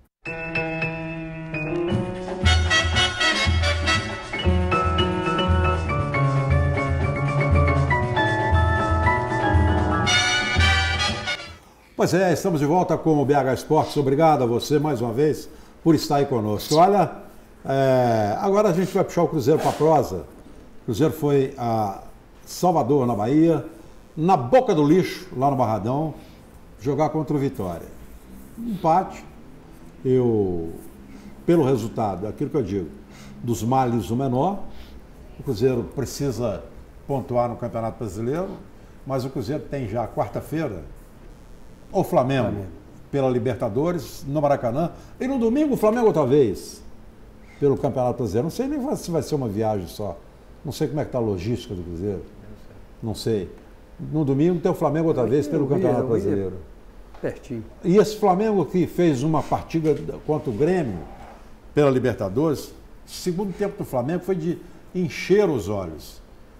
Speaker 1: Pois é, estamos de volta com o B H Esportes. Obrigado a você mais uma vez por estar aí conosco. Olha, é, agora a gente vai puxar o Cruzeiro para a prosa. O Cruzeiro foi a Salvador, na Bahia, na boca do lixo, lá no Barradão, jogar contra o Vitória. Um empate. Eu, pelo resultado, aquilo que eu digo, dos males o menor, o Cruzeiro precisa pontuar no Campeonato Brasileiro, mas o Cruzeiro tem já quarta-feira o Flamengo, Flamengo pela Libertadores, no Maracanã, e no domingo o Flamengo outra vez, pelo Campeonato Brasileiro. Não sei nem se vai ser uma viagem só. Não sei como é que está a logística do Cruzeiro. Não sei. No domingo tem o Flamengo outra vez pelo Campeonato Brasileiro.
Speaker 4: Pertinho.
Speaker 1: E esse Flamengo que fez uma partida contra o Grêmio pela Libertadores, o segundo tempo do Flamengo foi de encher os olhos.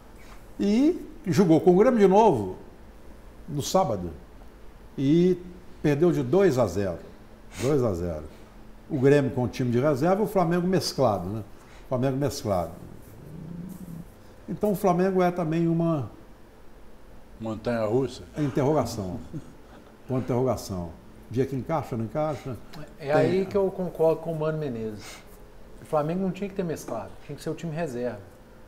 Speaker 1: E jogou com o Grêmio de novo no sábado. E perdeu de dois a zero. dois a zero. O Grêmio com o time de reserva e o Flamengo mesclado, né? O Flamengo mesclado. Então o Flamengo é também uma
Speaker 3: montanha-russa.
Speaker 1: Interrogação. Uma interrogação. Dia que encaixa, não encaixa.
Speaker 2: É Tem... aí que eu concordo com o Mano Menezes. O Flamengo não tinha que ter mesclado, tinha que ser o time reserva.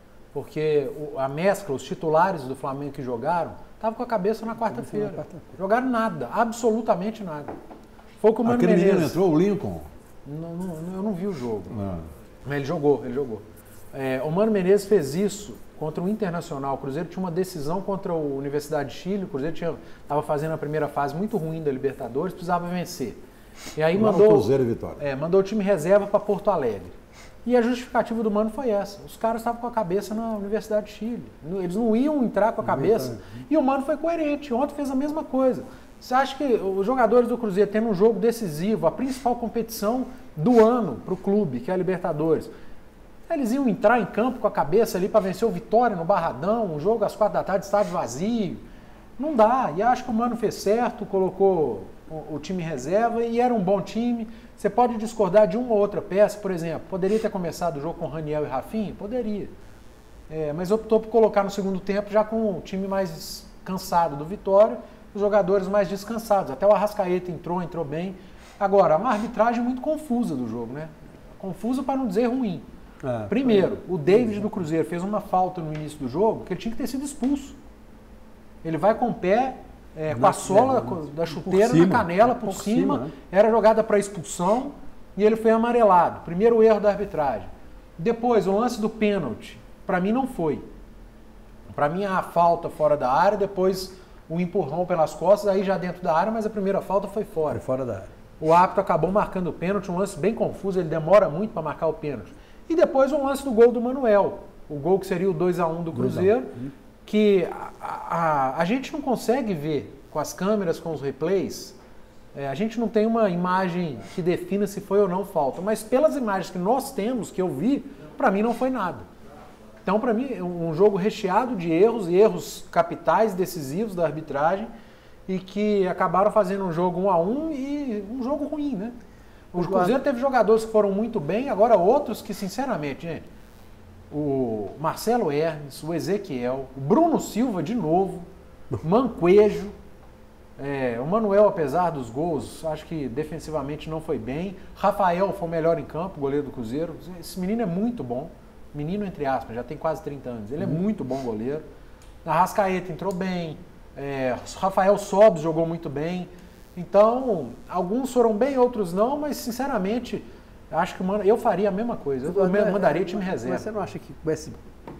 Speaker 2: Porque a mescla, os titulares do Flamengo que jogaram, estavam com a cabeça na quarta-feira. Quarta jogaram nada, absolutamente nada. Foi com o Mano
Speaker 1: Aquele
Speaker 2: Menezes.
Speaker 1: menino entrou, o Lincoln?
Speaker 2: Não, não, eu não vi o jogo.
Speaker 1: Não.
Speaker 2: Mas ele jogou, ele jogou. É, o Mano Menezes fez isso contra o Internacional. O Cruzeiro tinha uma decisão contra a Universidade de Chile. O Cruzeiro estava fazendo a primeira fase muito ruim da Libertadores, precisava vencer. E aí
Speaker 1: Lá
Speaker 2: mandou,
Speaker 1: Cruzeiro e Vitória.
Speaker 2: É, mandou o time reserva para Porto Alegre. E a justificativa do Mano foi essa. Os caras estavam com a cabeça na Universidade de Chile. Eles não iam entrar com a cabeça. E o Mano foi coerente. Ontem fez a mesma coisa. Você acha que os jogadores do Cruzeiro tendo um jogo decisivo, a principal competição do ano para o clube, que é a Libertadores, eles iam entrar em campo com a cabeça ali para vencer o Vitória no Barradão, um jogo às quatro da tarde, estádio vazio? Não dá. E acho que o Mano fez certo, colocou o, o time reserva e era um bom time. Você pode discordar de uma ou outra peça, por exemplo, poderia ter começado o jogo com Raniel e Rafinha? Poderia. É, mas optou por colocar no segundo tempo já com o time mais cansado do Vitória, os jogadores mais descansados. Até o Arrascaeta entrou, entrou bem. Agora, uma arbitragem muito confusa do jogo, né? Confusa para não dizer ruim. É, Primeiro, o David do Cruzeiro fez uma falta no início do jogo que ele tinha que ter sido expulso. Ele vai com o pé, é, com a sola é, da chuteira cima, na canela, por, por cima, cima né? Era jogada para expulsão e ele foi amarelado. Primeiro erro da arbitragem. Depois, o lance do pênalti, para mim não foi. Para mim a falta fora da área, depois o empurrão pelas costas, aí já dentro da área, mas a primeira falta foi fora.
Speaker 4: Foi fora da área.
Speaker 2: O árbitro acabou marcando o pênalti, um lance bem confuso, ele demora muito para marcar o pênalti. E depois o lance do gol do Manuel, o gol que seria o dois a um do Cruzeiro, que a, a, a gente não consegue ver com as câmeras, com os replays, é, a gente não tem uma imagem que defina se foi ou não falta, mas pelas imagens que nós temos, que eu vi, para mim não foi nada. Então, para mim, um jogo recheado de erros, erros capitais, decisivos da arbitragem, e que acabaram fazendo um jogo um a um e um jogo ruim, né? O Cruzeiro teve jogadores que foram muito bem, agora outros que, sinceramente, gente, o Marcelo Hermes, o Ezequiel, o Bruno Silva de novo, Manquejo, é, o Manuel, apesar dos gols, acho que defensivamente não foi bem. Rafael foi o melhor em campo, goleiro do Cruzeiro. Esse menino é muito bom. Menino, entre aspas, já tem quase trinta anos. Ele é muito bom goleiro. Arrascaeta entrou bem. É, Rafael Sobis jogou muito bem. Então, alguns foram bem, outros não, mas, sinceramente, acho que eu faria a mesma coisa. Eu mandaria time reserva.
Speaker 4: Mas você não acha que com essa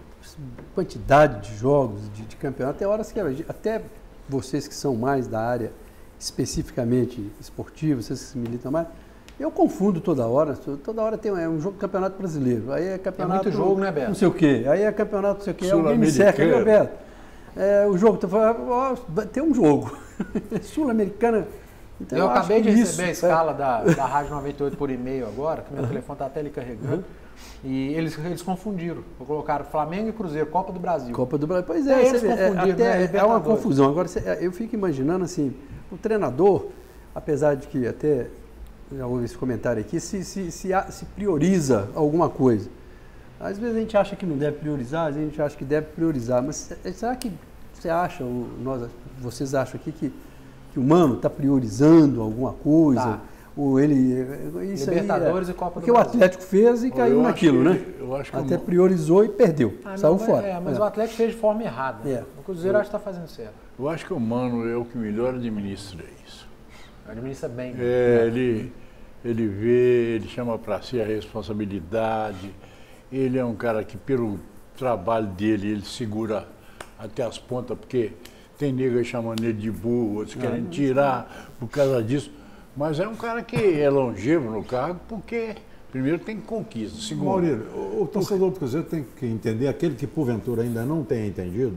Speaker 4: quantidade de jogos, de, de campeonato, tem horas que até vocês que são mais da área especificamente esportiva, vocês que militam mais, eu confundo toda hora, toda hora tem é um jogo campeonato brasileiro, aí é campeonato...
Speaker 2: É muito jogo, né, Beto?
Speaker 4: Não sei o quê, aí é campeonato não sei o quê, alguém me cerca, meu Beto, é, o jogo, tem um jogo, Sul-Americana...
Speaker 2: Então, eu, eu acabei de receber isso, a escala é. da, da Rádio noventa e oito por e-mail agora, que meu uhum. telefone está até ali carregando. Uhum. E eles, eles confundiram. Colocaram Flamengo e Cruzeiro, Copa do Brasil.
Speaker 4: Copa do Brasil. Pois é, eles confundiram, é, até, né? É uma confusão. Agora, eu fico imaginando assim, o treinador, apesar de que até, já ouvi esse comentário aqui, se, se, se, se prioriza alguma coisa. Às vezes a gente acha que não deve priorizar, às vezes a gente acha que deve priorizar. Mas será que você acha, nós, vocês acham aqui que que o Mano está priorizando alguma coisa,
Speaker 2: tá.
Speaker 4: ou ele... Isso
Speaker 2: Libertadores
Speaker 4: aí é,
Speaker 2: e Copa do
Speaker 4: porque
Speaker 2: Brasil.
Speaker 4: O Atlético fez e caiu naquilo,
Speaker 3: que,
Speaker 4: né?
Speaker 3: Eu acho que
Speaker 4: Até
Speaker 3: o...
Speaker 4: priorizou e perdeu,
Speaker 2: ah,
Speaker 4: saiu
Speaker 2: não,
Speaker 4: fora.
Speaker 2: É, mas
Speaker 4: é.
Speaker 2: o Atlético fez de forma errada.
Speaker 4: É.
Speaker 2: O Cruzeiro eu, acho que está fazendo certo.
Speaker 3: Eu acho que o Mano é o que melhor administra isso.
Speaker 2: Administra bem.
Speaker 3: É, né? ele, ele vê, ele chama para si a responsabilidade, ele é um cara que pelo trabalho dele, ele segura até as pontas, porque... Tem nego aí chamando ele de burro, outros ah, querem tirar por causa disso. Mas é um cara que é longevo no cargo porque, primeiro, tem conquista. Segundo,
Speaker 1: Maurício, o, o torcedor do Cruzeiro tem que entender, aquele que porventura ainda não tenha entendido,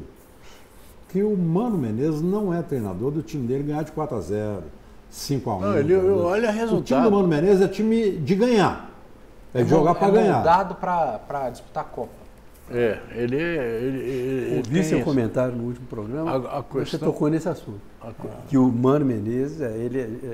Speaker 1: que o Mano Menezes não é treinador do time dele ganhar de quatro a zero, cinco a um.
Speaker 3: Não, ele olha resultado.
Speaker 1: O time do Mano Menezes é time de ganhar. É, é jogar para ganhar. É
Speaker 2: moldado para disputar a Copa.
Speaker 3: É, ele é... Ele, ele,
Speaker 4: Ouvi seu comentário no último programa,
Speaker 3: a, a questão,
Speaker 4: você tocou nesse assunto.
Speaker 3: A,
Speaker 4: que o Mano Menezes, é, ele é, é,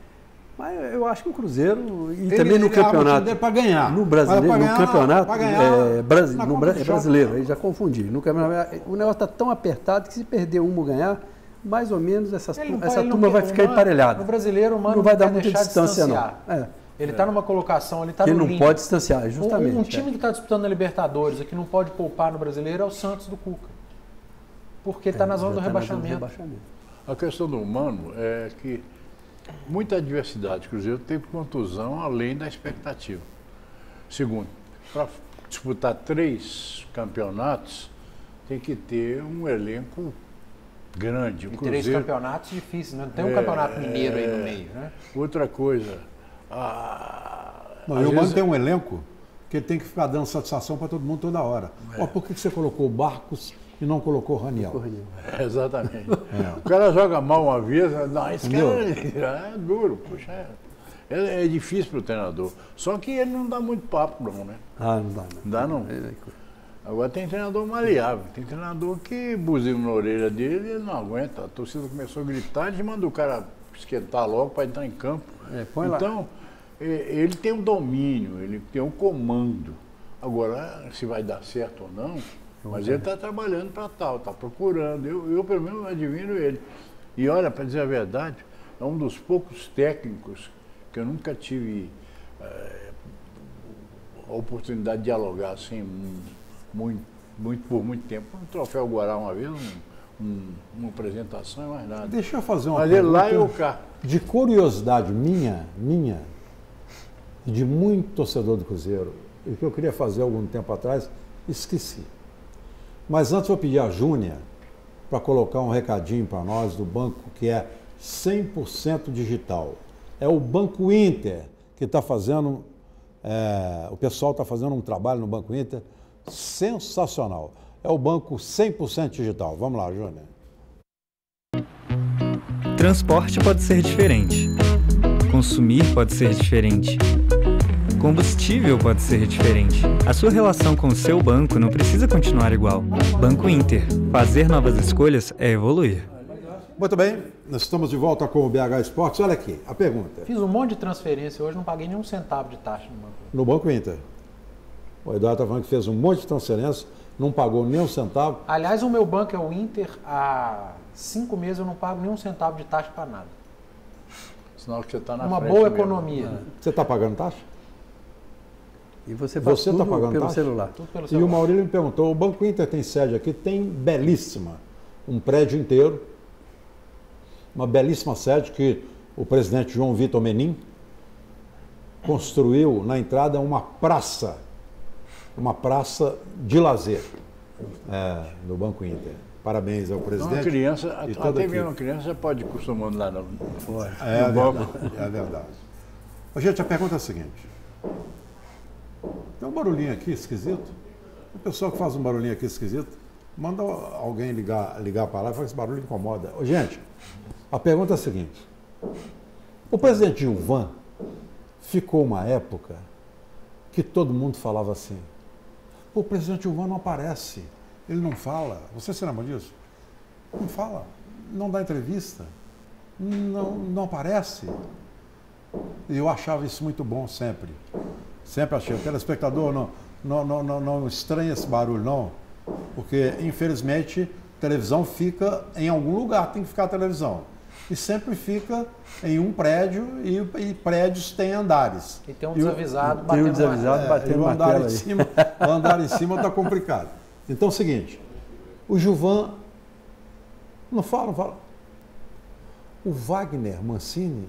Speaker 4: mas eu acho que o Cruzeiro, e
Speaker 1: ele,
Speaker 4: também no
Speaker 1: ele
Speaker 4: campeonato...
Speaker 1: para ganhar.
Speaker 4: No brasileiro,
Speaker 1: ganhar,
Speaker 4: no campeonato é, brasi, no, é brasileiro, aí já confundi. No campeonato, o negócio está tão apertado que se perder um ou ganhar, mais ou menos essas, essa turma não, vai ficar Mano, emparelhada.
Speaker 2: No brasileiro, o Mano
Speaker 4: não vai dar muita distância, não.
Speaker 2: É. Ele está numa colocação, ele está no
Speaker 4: Ele não
Speaker 2: limbo.
Speaker 4: pode distanciar, justamente.
Speaker 2: Um, um time é. que está disputando a Libertadores e que não pode poupar no brasileiro é o Santos do Cuca. Porque está é, na zona do tá rebaixamento.
Speaker 4: rebaixamento.
Speaker 3: A questão do Mano é que muita adversidade. O Cruzeiro teve contusão além da expectativa. Segundo, para disputar três campeonatos, tem que ter um elenco grande. O
Speaker 2: e
Speaker 3: Cruzeiro,
Speaker 2: três campeonatos difíceis, não tem um é, campeonato mineiro aí no meio, né?
Speaker 3: Outra coisa... Ah,
Speaker 1: não, e o Mano tem um elenco que ele tem que ficar dando satisfação para todo mundo toda hora. É. Ó, por que você colocou o Barcos e não colocou o Raniel?
Speaker 3: É, exatamente. É. O cara joga mal uma vez, não, esse cara é duro, puxa, é, é, é difícil para o treinador. Só que ele não dá muito papo, não, né?
Speaker 4: Ah, não dá, não.
Speaker 3: Dá, não. Agora tem treinador maleável, tem treinador que buzina na orelha dele e ele não aguenta. A torcida começou a gritar, ele manda o cara esquentar logo para entrar em campo.
Speaker 4: É, põe lá.
Speaker 3: Então, ele tem um domínio, ele tem um comando. Agora, se vai dar certo ou não, mas ele está trabalhando para tal, está procurando. Eu, eu, pelo menos, admiro ele. E olha, para dizer a verdade, é um dos poucos técnicos que eu nunca tive é, a oportunidade de dialogar assim, muito, muito, por muito tempo. Um troféu Guará uma vez, um, um, uma apresentação e mais nada.
Speaker 1: Deixa eu fazer uma
Speaker 3: mas pergunta lá eu cá.
Speaker 1: De curiosidade minha, minha, e de muito torcedor do Cruzeiro, e que eu queria fazer algum tempo atrás, esqueci. Mas antes eu pedi a Júnia para colocar um recadinho para nós do banco que é cem por cento digital. É o Banco Inter que está fazendo, é, o pessoal está fazendo um trabalho no Banco Inter sensacional. É o banco cem por cento digital. Vamos lá, Júnia.
Speaker 5: Transporte pode ser diferente. Consumir pode ser diferente. combustível pode ser diferente. A sua relação com o seu banco não precisa continuar igual. Banco Inter. Fazer novas escolhas é evoluir.
Speaker 1: Muito bem, nós estamos de volta com o B H Esportes. Olha aqui, a pergunta.
Speaker 2: Fiz um monte de transferência hoje, não paguei nenhum centavo de taxa no banco.
Speaker 1: No Banco Inter. O Eduardo está falando que fez um monte de transferência, não pagou nem um centavo.
Speaker 2: Aliás, o meu banco é o Inter, há cinco meses eu não pago nenhum centavo de taxa para nada.
Speaker 3: Sinal que você está na
Speaker 2: Uma
Speaker 3: frente
Speaker 2: boa
Speaker 3: mesmo.
Speaker 2: economia.
Speaker 1: É. Você está pagando taxa?
Speaker 4: E você faz
Speaker 1: Você
Speaker 4: tudo
Speaker 1: está pagando
Speaker 4: pelo
Speaker 1: taxa?
Speaker 4: celular.
Speaker 2: Tudo pelo
Speaker 1: E
Speaker 2: celular.
Speaker 1: o Maurílio me perguntou, o Banco Inter tem sede aqui, tem belíssima, um prédio inteiro, uma belíssima sede que o presidente João Vitor Menin construiu na entrada uma praça, uma praça de lazer é, no Banco Inter. Parabéns ao presidente.
Speaker 3: Uma criança,
Speaker 1: e
Speaker 3: até
Speaker 1: toda
Speaker 3: mesmo
Speaker 1: a
Speaker 3: uma criança pode ir acostumando lá no, fora.
Speaker 1: É,
Speaker 3: no banco.
Speaker 1: verdade, é verdade. Ô, gente, a pergunta é a seguinte. Tem um barulhinho aqui esquisito. O pessoal que faz um barulhinho aqui esquisito, manda alguém ligar, ligar para lá e fala que esse barulho incomoda. Ô, gente, a pergunta é a seguinte. O presidente Gilvan ficou uma época que todo mundo falava assim, o presidente Gilvan não aparece, ele não fala. Você se lembra disso? Não fala, não dá entrevista, não, não aparece. E eu achava isso muito bom sempre. Sempre achei. O telespectador não, não, não, não, não estranha esse barulho, não. Porque, infelizmente, televisão fica em algum lugar, tem que ficar a televisão. E sempre fica em um prédio e, e prédios têm andares.
Speaker 2: E tem um
Speaker 1: E o-
Speaker 2: desavisado
Speaker 4: Tem
Speaker 2: batendo
Speaker 4: um desavisado
Speaker 1: É,
Speaker 4: batendo
Speaker 1: e o
Speaker 4: uma
Speaker 1: andar
Speaker 4: tela
Speaker 1: em
Speaker 4: aí.
Speaker 1: cima, o andar em cima está complicado. Então é o seguinte, o Gilvan não fala, não fala. O Wagner Mancini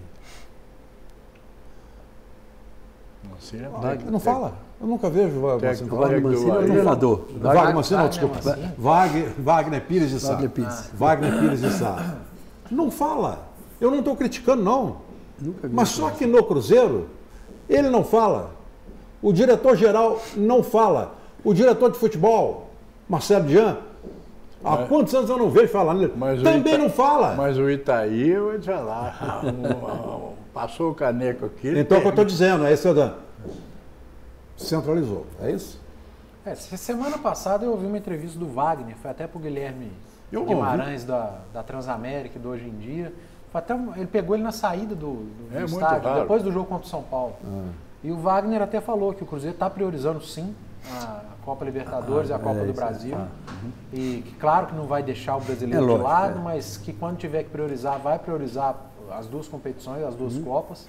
Speaker 3: Mancini é
Speaker 1: não
Speaker 3: técnico.
Speaker 1: fala. Eu nunca vejo o Wagner
Speaker 3: Técnico,
Speaker 1: Mancini
Speaker 4: O Wagner
Speaker 1: falar.
Speaker 3: técnico
Speaker 4: Mancini é o
Speaker 3: do
Speaker 4: treinador.
Speaker 1: Wagner Mancini, não,
Speaker 2: Wagner
Speaker 1: desculpa.
Speaker 2: Mancini.
Speaker 1: Wagner, Wagner Pires de Sá.
Speaker 4: Wagner Pires.
Speaker 1: Wagner Pires de Sá. Não fala. Eu não estou criticando, não.
Speaker 4: Nunca vi
Speaker 1: Mas
Speaker 4: isso.
Speaker 1: só que no Cruzeiro, ele não fala. O diretor-geral não fala. O diretor de futebol, Marcelo Dian, há
Speaker 3: Mas-
Speaker 1: quantos anos eu não vejo falar nele?
Speaker 3: Mas o
Speaker 1: Também
Speaker 3: Ita-
Speaker 1: não fala.
Speaker 3: Mas o Itaí, eu vou te falar, um- passou o caneco aqui.
Speaker 1: Então é o que eu estou dizendo, é isso, Dan. Centralizou, é isso?
Speaker 2: É, se- semana passada eu ouvi uma entrevista do Wagner, foi até para o Guilherme
Speaker 1: Eu não
Speaker 2: Guimarães da, da Transamérica do Hoje em Dia. Foi até um- ele pegou ele na saída do, do, do
Speaker 3: É muito
Speaker 2: estádio,
Speaker 3: raro.
Speaker 2: depois do jogo contra o São Paulo.
Speaker 1: Ah.
Speaker 2: E o Wagner até falou que o Cruzeiro está priorizando sim a Copa Libertadores e a Copa
Speaker 4: é
Speaker 2: do
Speaker 4: isso, é.
Speaker 2: Brasil. E que claro que não vai deixar o brasileiro
Speaker 4: É
Speaker 2: de
Speaker 4: lógico,
Speaker 2: lado,
Speaker 4: é.
Speaker 2: mas que quando tiver que priorizar, vai priorizar as duas competições, as
Speaker 4: Uhum.
Speaker 2: duas Copas.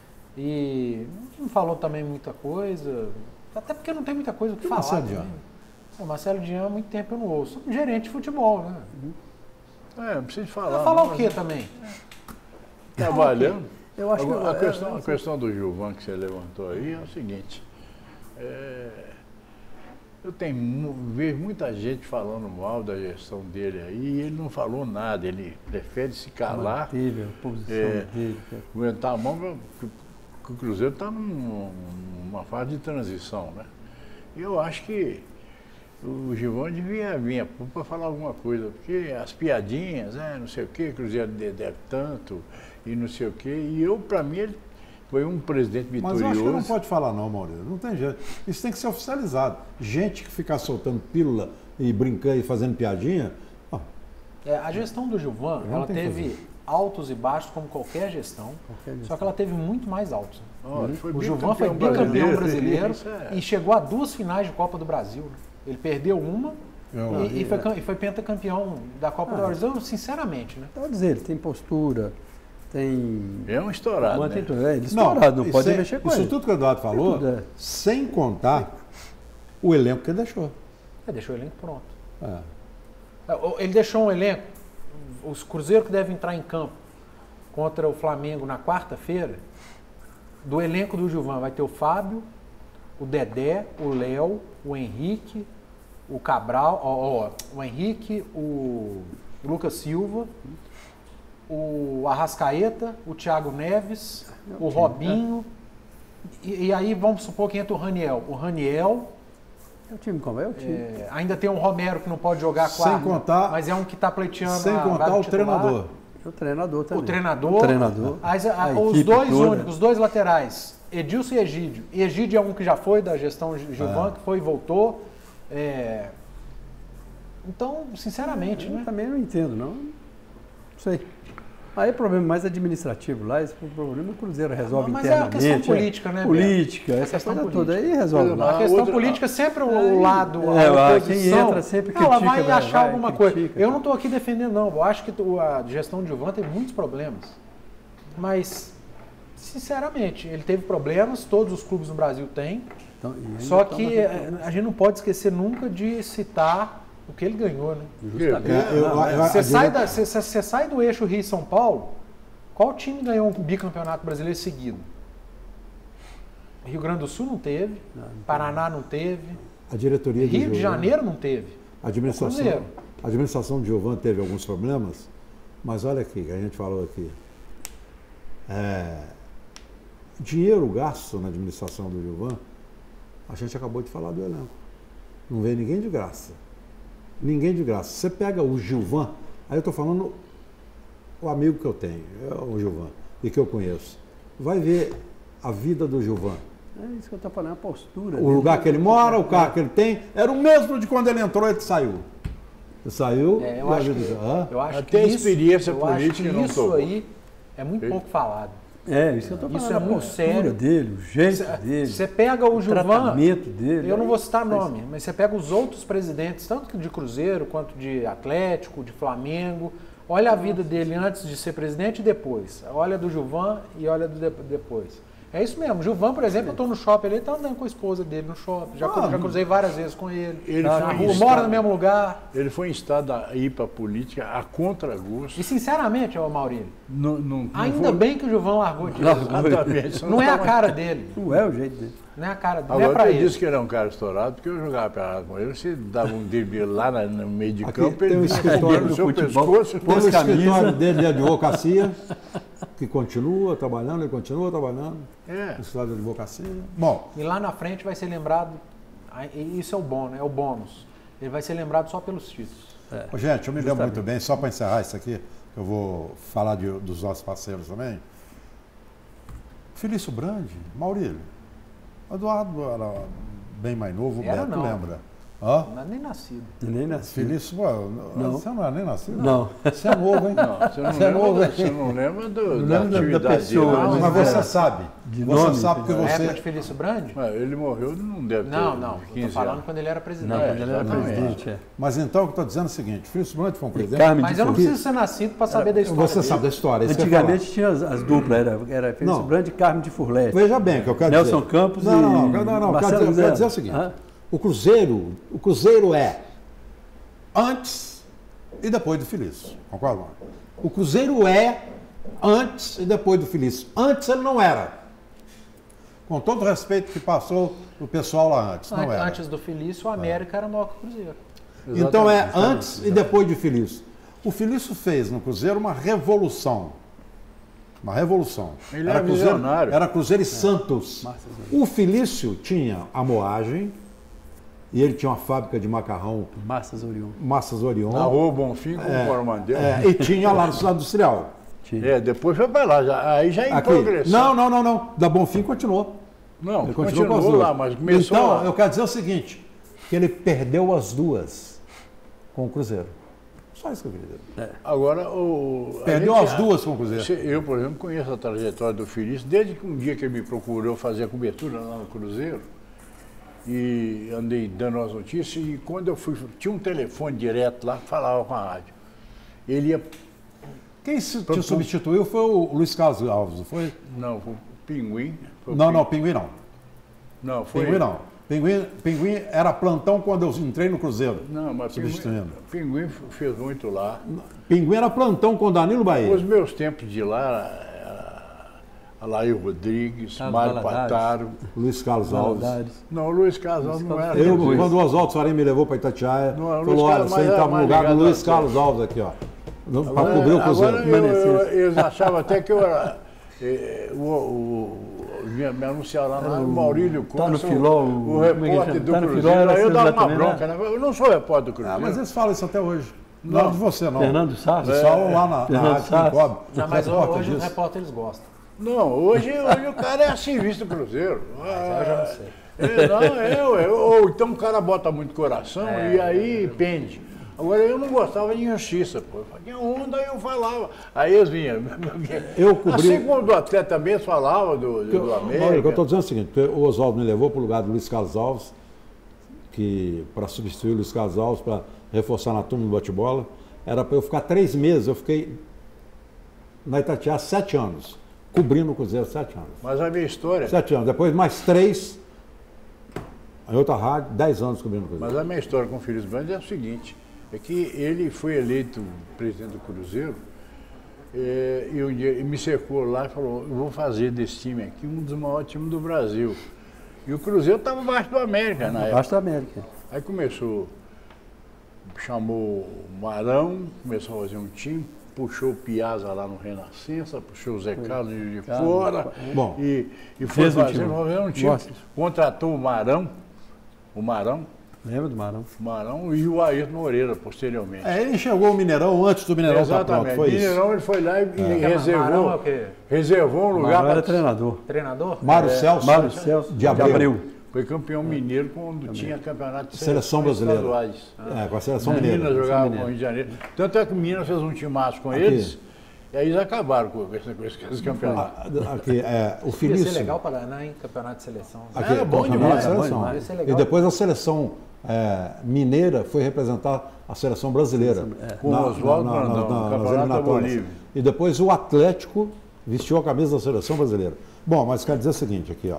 Speaker 2: E não falou também muita coisa, até porque não tem muita coisa o que
Speaker 1: E o
Speaker 2: falar.
Speaker 1: Marcelo
Speaker 2: também.
Speaker 1: Dian?
Speaker 2: O Marcelo Dian há muito tempo eu não ouço. Um gerente de futebol, né?
Speaker 3: É, não precisa falar.
Speaker 2: Vai falar
Speaker 3: não,
Speaker 2: o quê também?
Speaker 3: Trabalhando.
Speaker 4: Eu acho que
Speaker 3: Agora, a,
Speaker 4: é-
Speaker 3: questão,
Speaker 4: é-
Speaker 3: a questão do Gilvan que você levantou aí é o seguinte. é, eu tenho, mu- vejo muita gente falando mal da gestão dele aí e ele não falou nada. Ele prefere se calar,
Speaker 4: Manteve a posição
Speaker 3: É.
Speaker 4: dele.
Speaker 3: aguentar a mão, porque o Cruzeiro está numa fase de transição, né? E eu acho que o Gilvan devia vir para falar alguma coisa, porque as piadinhas, né, não sei o quê, Cruzeiro deve tanto e não sei o quê. E eu, para mim, ele foi um presidente
Speaker 1: Mas
Speaker 3: vitorioso.
Speaker 1: eu acho que não pode falar não, Maurício. Não tem jeito. Isso tem que ser oficializado. Gente que ficar soltando pílula e brincando e fazendo piadinha, ó,
Speaker 2: É, a gestão do Gilvan,
Speaker 1: Não
Speaker 2: ela
Speaker 1: tem que
Speaker 2: teve altos e baixos como qualquer gestão,
Speaker 4: Qualquer
Speaker 2: só
Speaker 4: gestão.
Speaker 2: que ela teve muito mais altos.
Speaker 3: Olha, foi
Speaker 2: O Gilvan foi
Speaker 3: bicampeão
Speaker 2: bicampeão brasileiro,
Speaker 3: Isso é-
Speaker 2: e chegou a duas finais de Copa do Brasil. né? Ele perdeu uma
Speaker 1: Eu-
Speaker 2: e, e foi, cam- e foi pentacampeão da Copa
Speaker 4: Ah,
Speaker 2: do Brasil, sinceramente. Né?
Speaker 4: Então, dizer, ele tem postura, tem.
Speaker 3: É um estourado,
Speaker 4: mantém
Speaker 3: né?
Speaker 4: tudo. É, ele estourado, não
Speaker 1: isso
Speaker 4: pode
Speaker 1: é-
Speaker 4: mexer com
Speaker 1: Isso
Speaker 4: ele.
Speaker 1: tudo que o Eduardo falou,
Speaker 4: tudo, é.
Speaker 1: sem contar o elenco que ele deixou.
Speaker 2: É, deixou o elenco pronto.
Speaker 1: É.
Speaker 2: É, o- Ele deixou um elenco, os Cruzeiros que devem entrar em campo contra o Flamengo na quarta-feira, do elenco do Gilvan vai ter o Fábio, o Dedé, o Léo, o Henrique, o Cabral, ó, ó, o Henrique, o Lucas Silva, o Arrascaeta, o Thiago Neves, o Robinho, e, e aí vamos supor que entra o Raniel. O Raniel,
Speaker 4: É o time como é o time.
Speaker 2: é, ainda tem um Romero que não pode jogar
Speaker 1: Sem
Speaker 2: quarta,
Speaker 1: contar-
Speaker 2: mas é um que está pleiteando
Speaker 1: Sem
Speaker 2: a
Speaker 1: contar
Speaker 2: vaga
Speaker 1: o
Speaker 2: titular.
Speaker 1: treinador.
Speaker 4: O treinador também.
Speaker 2: O treinador,
Speaker 4: O treinador.
Speaker 2: as- a-
Speaker 4: a
Speaker 2: os
Speaker 4: equipe
Speaker 2: dois
Speaker 4: toda.
Speaker 2: únicos, os dois laterais, Edilson e Egídio. E Egídio é um que já foi da gestão Gilvan,
Speaker 1: É.
Speaker 2: que foi e voltou. É... Então, sinceramente,
Speaker 4: Eu
Speaker 2: né?
Speaker 4: também não entendo, não. Não sei. Aí é problema mais administrativo lá, esse problema o Cruzeiro resolve
Speaker 2: Mas é a
Speaker 4: internamente.
Speaker 2: questão política, né,
Speaker 4: Política,
Speaker 2: Beto? É a
Speaker 4: essa
Speaker 2: questão
Speaker 4: coisa
Speaker 2: política.
Speaker 4: toda. Aí resolve lá.
Speaker 2: A questão
Speaker 3: outra-
Speaker 2: política sempre o lado, a
Speaker 4: É,
Speaker 2: oposição,
Speaker 4: quem entra sempre
Speaker 2: ela
Speaker 4: critica,
Speaker 2: vai
Speaker 4: vai,
Speaker 2: achar
Speaker 4: vai,
Speaker 2: alguma
Speaker 4: critica,
Speaker 2: coisa. Eu
Speaker 4: tá.
Speaker 2: não estou aqui defendendo, não. Eu acho que tu- a gestão de Gilvan tem muitos problemas. Mas, sinceramente, ele teve problemas, todos os clubes no Brasil têm.
Speaker 4: Então, e ainda
Speaker 2: Só
Speaker 4: estão
Speaker 2: que
Speaker 4: na-
Speaker 2: eh, a gente não pode esquecer nunca de citar o que ele ganhou, né?
Speaker 4: Justamente.
Speaker 1: É, eu-
Speaker 4: Não, é.
Speaker 1: eu-
Speaker 2: Você
Speaker 1: a
Speaker 2: sai,
Speaker 1: dire-
Speaker 2: da- você- você- você sai do eixo Rio-São Paulo, qual time ganhou um bicampeonato brasileiro seguido? Rio Grande do Sul não teve,
Speaker 4: Não, não
Speaker 2: Paraná não teve,
Speaker 1: A diretoria do
Speaker 2: Rio de
Speaker 1: Gilvan-
Speaker 2: Janeiro não teve.
Speaker 1: A administração,
Speaker 2: Cruzeiro.
Speaker 1: a administração de Gilvan teve alguns problemas, mas olha aqui, que a gente falou aqui. É, dinheiro gasto na administração do Gilvan, a gente acabou de falar do elenco. Não veio ninguém de graça. Ninguém de graça. Você pega o Gilvan, aí eu estou falando o amigo que eu tenho, é o Gilvan, e que eu conheço. Vai ver a vida do Gilvan.
Speaker 4: É isso que eu estou falando, a postura.
Speaker 1: O
Speaker 4: dele.
Speaker 1: lugar que ele mora, o carro que ele tem, era o mesmo de quando ele entrou e saiu. Ele saiu
Speaker 2: É,
Speaker 1: e
Speaker 2: eu,
Speaker 1: a
Speaker 2: acho
Speaker 1: vida-
Speaker 2: que,
Speaker 1: Hã?
Speaker 2: eu acho
Speaker 3: Até
Speaker 2: que
Speaker 3: a
Speaker 2: isso,
Speaker 3: experiência
Speaker 2: eu acho
Speaker 3: política
Speaker 2: que
Speaker 3: não
Speaker 2: isso
Speaker 3: tomou.
Speaker 2: aí é muito pouco falado.
Speaker 4: É, isso que eu estou falando.
Speaker 2: Isso é
Speaker 4: a
Speaker 2: muito
Speaker 4: postura
Speaker 2: sério.
Speaker 4: dele, o jeito dele,
Speaker 2: Você pega o
Speaker 4: o
Speaker 2: Gilvan,
Speaker 4: tratamento dele.
Speaker 2: eu não vou citar
Speaker 4: Mas-
Speaker 2: nome, mas você pega os outros presidentes, tanto de Cruzeiro quanto de Atlético, de Flamengo, olha a vida dele antes de ser presidente e depois. Olha do Gilvan e olha do de- depois. É isso mesmo. Gilvan, por exemplo, eu estou no shopping, ele está andando com a esposa dele no shopping. Já,
Speaker 1: Ah,
Speaker 2: já cruzei várias vezes com ele.
Speaker 3: Ele
Speaker 2: Tá
Speaker 3: foi
Speaker 2: na
Speaker 3: em
Speaker 2: rua,
Speaker 3: estado-
Speaker 2: mora no mesmo lugar.
Speaker 3: Ele foi instado a ir para a política a contragosto.
Speaker 2: E sinceramente, ô Maurílio,
Speaker 3: Não, não, não
Speaker 2: ainda
Speaker 3: foi-
Speaker 2: bem que o Gilvan largou disso.
Speaker 3: Exatamente.
Speaker 2: Não é a cara dele.
Speaker 4: Não é o jeito dele.
Speaker 2: Não é a cara dele. Não é
Speaker 3: Agora
Speaker 2: pra
Speaker 3: eu
Speaker 2: ele.
Speaker 3: disse que ele é um cara estourado, porque eu jogava pelado com ele, você dava um drible lá na- no meio de
Speaker 1: Aqui
Speaker 3: campo,
Speaker 1: tem
Speaker 3: ele
Speaker 1: um
Speaker 3: vinha
Speaker 1: escritório
Speaker 3: comendo
Speaker 1: do
Speaker 3: no seu
Speaker 4: futebol.
Speaker 3: pescoço.
Speaker 1: Tem o
Speaker 4: Pôs camisa.
Speaker 1: escritório dele de advocacia, que continua trabalhando, ele continua trabalhando.
Speaker 3: É.
Speaker 1: O escritório de advocacia. Bom,
Speaker 2: E lá na frente vai ser lembrado, ah, e isso é o bônus, é o bônus. Ele vai ser lembrado só pelos títulos.
Speaker 1: ô, gente, eu me lembro
Speaker 4: Justamente.
Speaker 1: muito bem, só para encerrar isso aqui, eu vou falar de- dos nossos parceiros também. Felício Brandi, Maurílio. Eduardo era bem mais novo, o
Speaker 2: Era
Speaker 1: Beto
Speaker 2: não.
Speaker 1: lembra. Hã?
Speaker 2: Não é nem nascido.
Speaker 4: Nem nasceu.
Speaker 1: Felício, pô,
Speaker 4: Não.
Speaker 1: você não era nem nascido?
Speaker 4: Não.
Speaker 1: Você é novo, hein?
Speaker 3: Não, você não,
Speaker 1: Você é novo,
Speaker 3: lembra,
Speaker 1: hein?
Speaker 3: você não lembra do,
Speaker 4: Não
Speaker 3: da
Speaker 4: lembro da
Speaker 3: atividade
Speaker 4: pessoa,
Speaker 3: dele, não,
Speaker 1: Mas
Speaker 3: mas
Speaker 1: você
Speaker 3: é.
Speaker 1: sabe.
Speaker 4: De
Speaker 1: Você
Speaker 4: nome,
Speaker 1: sabe que
Speaker 2: Na época
Speaker 1: você.
Speaker 2: de Felício Brandi?
Speaker 3: Mas ele morreu, não deve ter
Speaker 2: Não, não. Eu tô
Speaker 3: quinze
Speaker 2: falando
Speaker 3: anos.
Speaker 2: quando ele era presidente.
Speaker 4: Não, quando ele era
Speaker 3: exatamente.
Speaker 4: presidente, é.
Speaker 1: Mas então o que eu estou dizendo é o seguinte: Felício Brandi foi um presidente.
Speaker 4: Carmen
Speaker 2: Mas
Speaker 4: de
Speaker 2: eu não
Speaker 4: Forquilha.
Speaker 2: preciso ser nascido para saber da história
Speaker 1: Você
Speaker 2: dele.
Speaker 1: sabe da história. isso que eu ia
Speaker 4: Antigamente tinha as, as duplas, era, era Felício
Speaker 1: Não.
Speaker 4: Brandi e Carmen de Furlete.
Speaker 1: falar. Veja bem o que eu quero
Speaker 4: Nelson
Speaker 1: dizer.
Speaker 4: Campos
Speaker 1: não,
Speaker 4: e
Speaker 1: não, não, não, não, não.
Speaker 4: Marcelo
Speaker 1: Quero dizer, eu quero
Speaker 4: Zero.
Speaker 1: dizer o seguinte:
Speaker 4: Hã?
Speaker 1: o Cruzeiro, o Cruzeiro é antes e depois do Felício. Concorda? O Cruzeiro é antes e depois do Felício. Antes ele não era. Com todo o respeito que passou o pessoal lá antes, não era.
Speaker 2: Antes do Felício, o América era maior que o Cruzeiro.
Speaker 1: Então é
Speaker 3: Exatamente.
Speaker 1: antes e depois de Felício. O Felício fez no Cruzeiro uma revolução. Uma revolução.
Speaker 3: Ele era
Speaker 1: Cruzeiro,
Speaker 3: visionário.
Speaker 1: era Cruzeiro e Santos.
Speaker 4: Massa,
Speaker 1: O Felício tinha a moagem e ele tinha uma fábrica de macarrão,
Speaker 4: Massas Orion.
Speaker 1: Massas Orion.
Speaker 3: Na Rua Bonfim com o Coromandel.
Speaker 1: É, e tinha lá no Cidade Industrial.
Speaker 4: Tinha.
Speaker 3: É, depois foi para lá, já, aí já em
Speaker 1: Aqui.
Speaker 3: progressão.
Speaker 1: Não, não, não, não. Da Bonfim continuou.
Speaker 3: Não,
Speaker 1: Ele
Speaker 3: continuou,
Speaker 1: continuou com as duas.
Speaker 3: lá, mas começou
Speaker 1: Então,
Speaker 3: lá.
Speaker 1: eu quero dizer o seguinte, que ele perdeu as duas com o Cruzeiro. Só isso que eu queria dizer.
Speaker 3: Agora, o... a
Speaker 1: Perdeu
Speaker 3: gente-
Speaker 1: as duas com o Cruzeiro.
Speaker 3: Se- Eu, por exemplo, conheço a trajetória do Felício desde que um dia que ele me procurou fazer a cobertura lá no Cruzeiro e andei dando as notícias e quando eu fui, tinha um telefone direto lá que falava com a rádio. Ele ia,
Speaker 1: Quem se- te
Speaker 3: Pro-
Speaker 1: substituiu foi o Luiz Carlos Alves, não foi?
Speaker 3: não, foi o Pinguim. foi o
Speaker 1: Não,
Speaker 3: Pin-
Speaker 1: não, Pinguim não.
Speaker 3: Não, foi
Speaker 1: Pinguim não. Pinguim, Pinguim era plantão quando eu entrei no Cruzeiro.
Speaker 3: Não, mas Pinguim,
Speaker 1: Substituindo.
Speaker 3: Pinguim fez muito lá.
Speaker 1: Pinguim era plantão com Danilo Bahia.
Speaker 3: Os meus tempos de lá, era Alair Rodrigues,
Speaker 4: Carlos
Speaker 3: Mário
Speaker 4: Valadares.
Speaker 3: Pataro.
Speaker 1: Luiz Carlos Alves.
Speaker 4: Valadares.
Speaker 3: Não, o Luiz Casal
Speaker 4: Luiz
Speaker 3: não
Speaker 4: Carlos
Speaker 3: era.
Speaker 1: Eu,
Speaker 4: Depois.
Speaker 1: quando o Oswaldo Faria me levou para Itatiaia,
Speaker 3: Não, o Luiz
Speaker 1: falou, olha,
Speaker 3: Carlos,
Speaker 1: você
Speaker 3: mas
Speaker 1: estava
Speaker 3: era
Speaker 1: no
Speaker 3: mais
Speaker 1: lugar do
Speaker 3: ligado
Speaker 1: Luiz
Speaker 3: ao
Speaker 1: Carlos Alves aqui, ó. Para
Speaker 3: Agora-
Speaker 1: cobrir o Cruzeiro.
Speaker 3: Agora eu- eu-
Speaker 4: Permanecesse.
Speaker 3: eles achavam até que eu era. eh, o, o, me, me anunciaram lá,
Speaker 4: Era
Speaker 3: o
Speaker 4: o-
Speaker 3: Maurílio Costa,
Speaker 4: tá no Filó,
Speaker 3: o,
Speaker 4: o-
Speaker 3: o
Speaker 4: como é que
Speaker 3: repórter
Speaker 4: chama?
Speaker 3: do
Speaker 4: Tá no
Speaker 3: Cruzeiro.
Speaker 4: Filó, era
Speaker 3: Aí eu
Speaker 4: assim
Speaker 3: dava
Speaker 4: lá
Speaker 3: uma
Speaker 4: também, né?
Speaker 3: bronca, né? Eu não sou repórter do
Speaker 1: Ah,
Speaker 3: Cruzeiro.
Speaker 1: mas eles falam isso até hoje. Não,
Speaker 3: Não.
Speaker 1: de você, não.
Speaker 4: Fernando Sá?
Speaker 1: Eles falam lá na, na
Speaker 4: Fernando
Speaker 1: rádio
Speaker 4: Sá.
Speaker 1: que encobre.
Speaker 2: Não, mas
Speaker 1: repórter
Speaker 2: hoje os
Speaker 1: disso.
Speaker 2: repórteres gostam.
Speaker 3: Não, hoje, hoje o cara é acionista do Cruzeiro.
Speaker 2: Ah, eu já não sei.
Speaker 3: É, não, eu, eu, ou então o cara bota muito coração
Speaker 2: É,
Speaker 3: e aí pende. Agora eu não gostava de injustiça, pô. Eu fazia onda e eu falava. Aí eles vinham.
Speaker 1: Eu cobri...
Speaker 3: Assim como do atleta também falava do, do, do América.
Speaker 1: Olha, o que eu estou dizendo é o seguinte, o Oswaldo me levou para o lugar do Luiz Carlos Alves, que para substituir o Luiz Carlos Alves, para reforçar na turma do bate-bola, era para eu ficar três meses. Eu fiquei na Itatiaia sete anos, cobrindo o Cruzeiro sete anos.
Speaker 3: Mas a minha história...
Speaker 1: Sete anos, depois mais três, em outra rádio, dez anos cobrindo o Cruzeiro.
Speaker 3: Mas a minha história com o Feliz Brandes é o seguinte, é que ele foi eleito presidente do Cruzeiro é, e um dia ele me cercou lá e falou, eu vou fazer desse time aqui um dos maiores times do Brasil. E o Cruzeiro estava abaixo do América na época.
Speaker 4: Abaixo do América.
Speaker 3: Aí começou, chamou o Marão, começou a fazer um time, puxou o Piazza lá no Renascença, puxou o Zé Carlos de fora,
Speaker 1: Bom,
Speaker 3: e, e foi
Speaker 4: fez um
Speaker 3: fazer,
Speaker 4: time.
Speaker 3: fazer um time.
Speaker 4: Nossa.
Speaker 3: Contratou o Marão, o Marão,
Speaker 4: Lembra do Marão?
Speaker 3: o Marão e o Ayrton Moreira, posteriormente.
Speaker 1: é, ele enxergou o Mineirão antes do Mineirão estar pronto,
Speaker 3: Exatamente.
Speaker 1: foi isso.
Speaker 3: Mineirão, ele foi lá e, e
Speaker 2: É,
Speaker 3: reservou,
Speaker 2: Marão é o quê?
Speaker 3: reservou um
Speaker 4: O
Speaker 3: lugar
Speaker 4: Marão era
Speaker 3: para...
Speaker 4: treinador.
Speaker 2: Treinador?
Speaker 1: Mário Celso,
Speaker 4: Mário Celso
Speaker 1: de Abreu.
Speaker 3: Foi campeão mineiro quando tinha campeonato de
Speaker 1: Seleção brasileira.
Speaker 3: estaduais.
Speaker 1: É, com a seleção
Speaker 3: Minas
Speaker 1: mineira.
Speaker 3: jogava
Speaker 4: Mineira.
Speaker 3: com o Rio de Janeiro. Tanto é que o Minas fez um timaço com
Speaker 1: Aqui.
Speaker 3: eles, e aí eles acabaram com esse, com esse, com esse campeonato.
Speaker 1: Ah, Aqui, é, o
Speaker 2: Ia
Speaker 1: Felício.
Speaker 2: ser legal Paraná, hein? Campeonato de seleção.
Speaker 1: Aqui,
Speaker 3: Era bom
Speaker 1: campeonato
Speaker 3: demais,
Speaker 1: de
Speaker 3: era bom
Speaker 1: seleção.
Speaker 2: demais. Ia ser legal.
Speaker 1: E depois a seleção é, mineira foi representar a seleção brasileira.
Speaker 3: Com o Oswaldo Brandão, no Campeonato da Bolívia.
Speaker 1: E depois o Atlético vestiu a camisa da seleção brasileira. Bom, mas quero dizer o seguinte aqui, ó.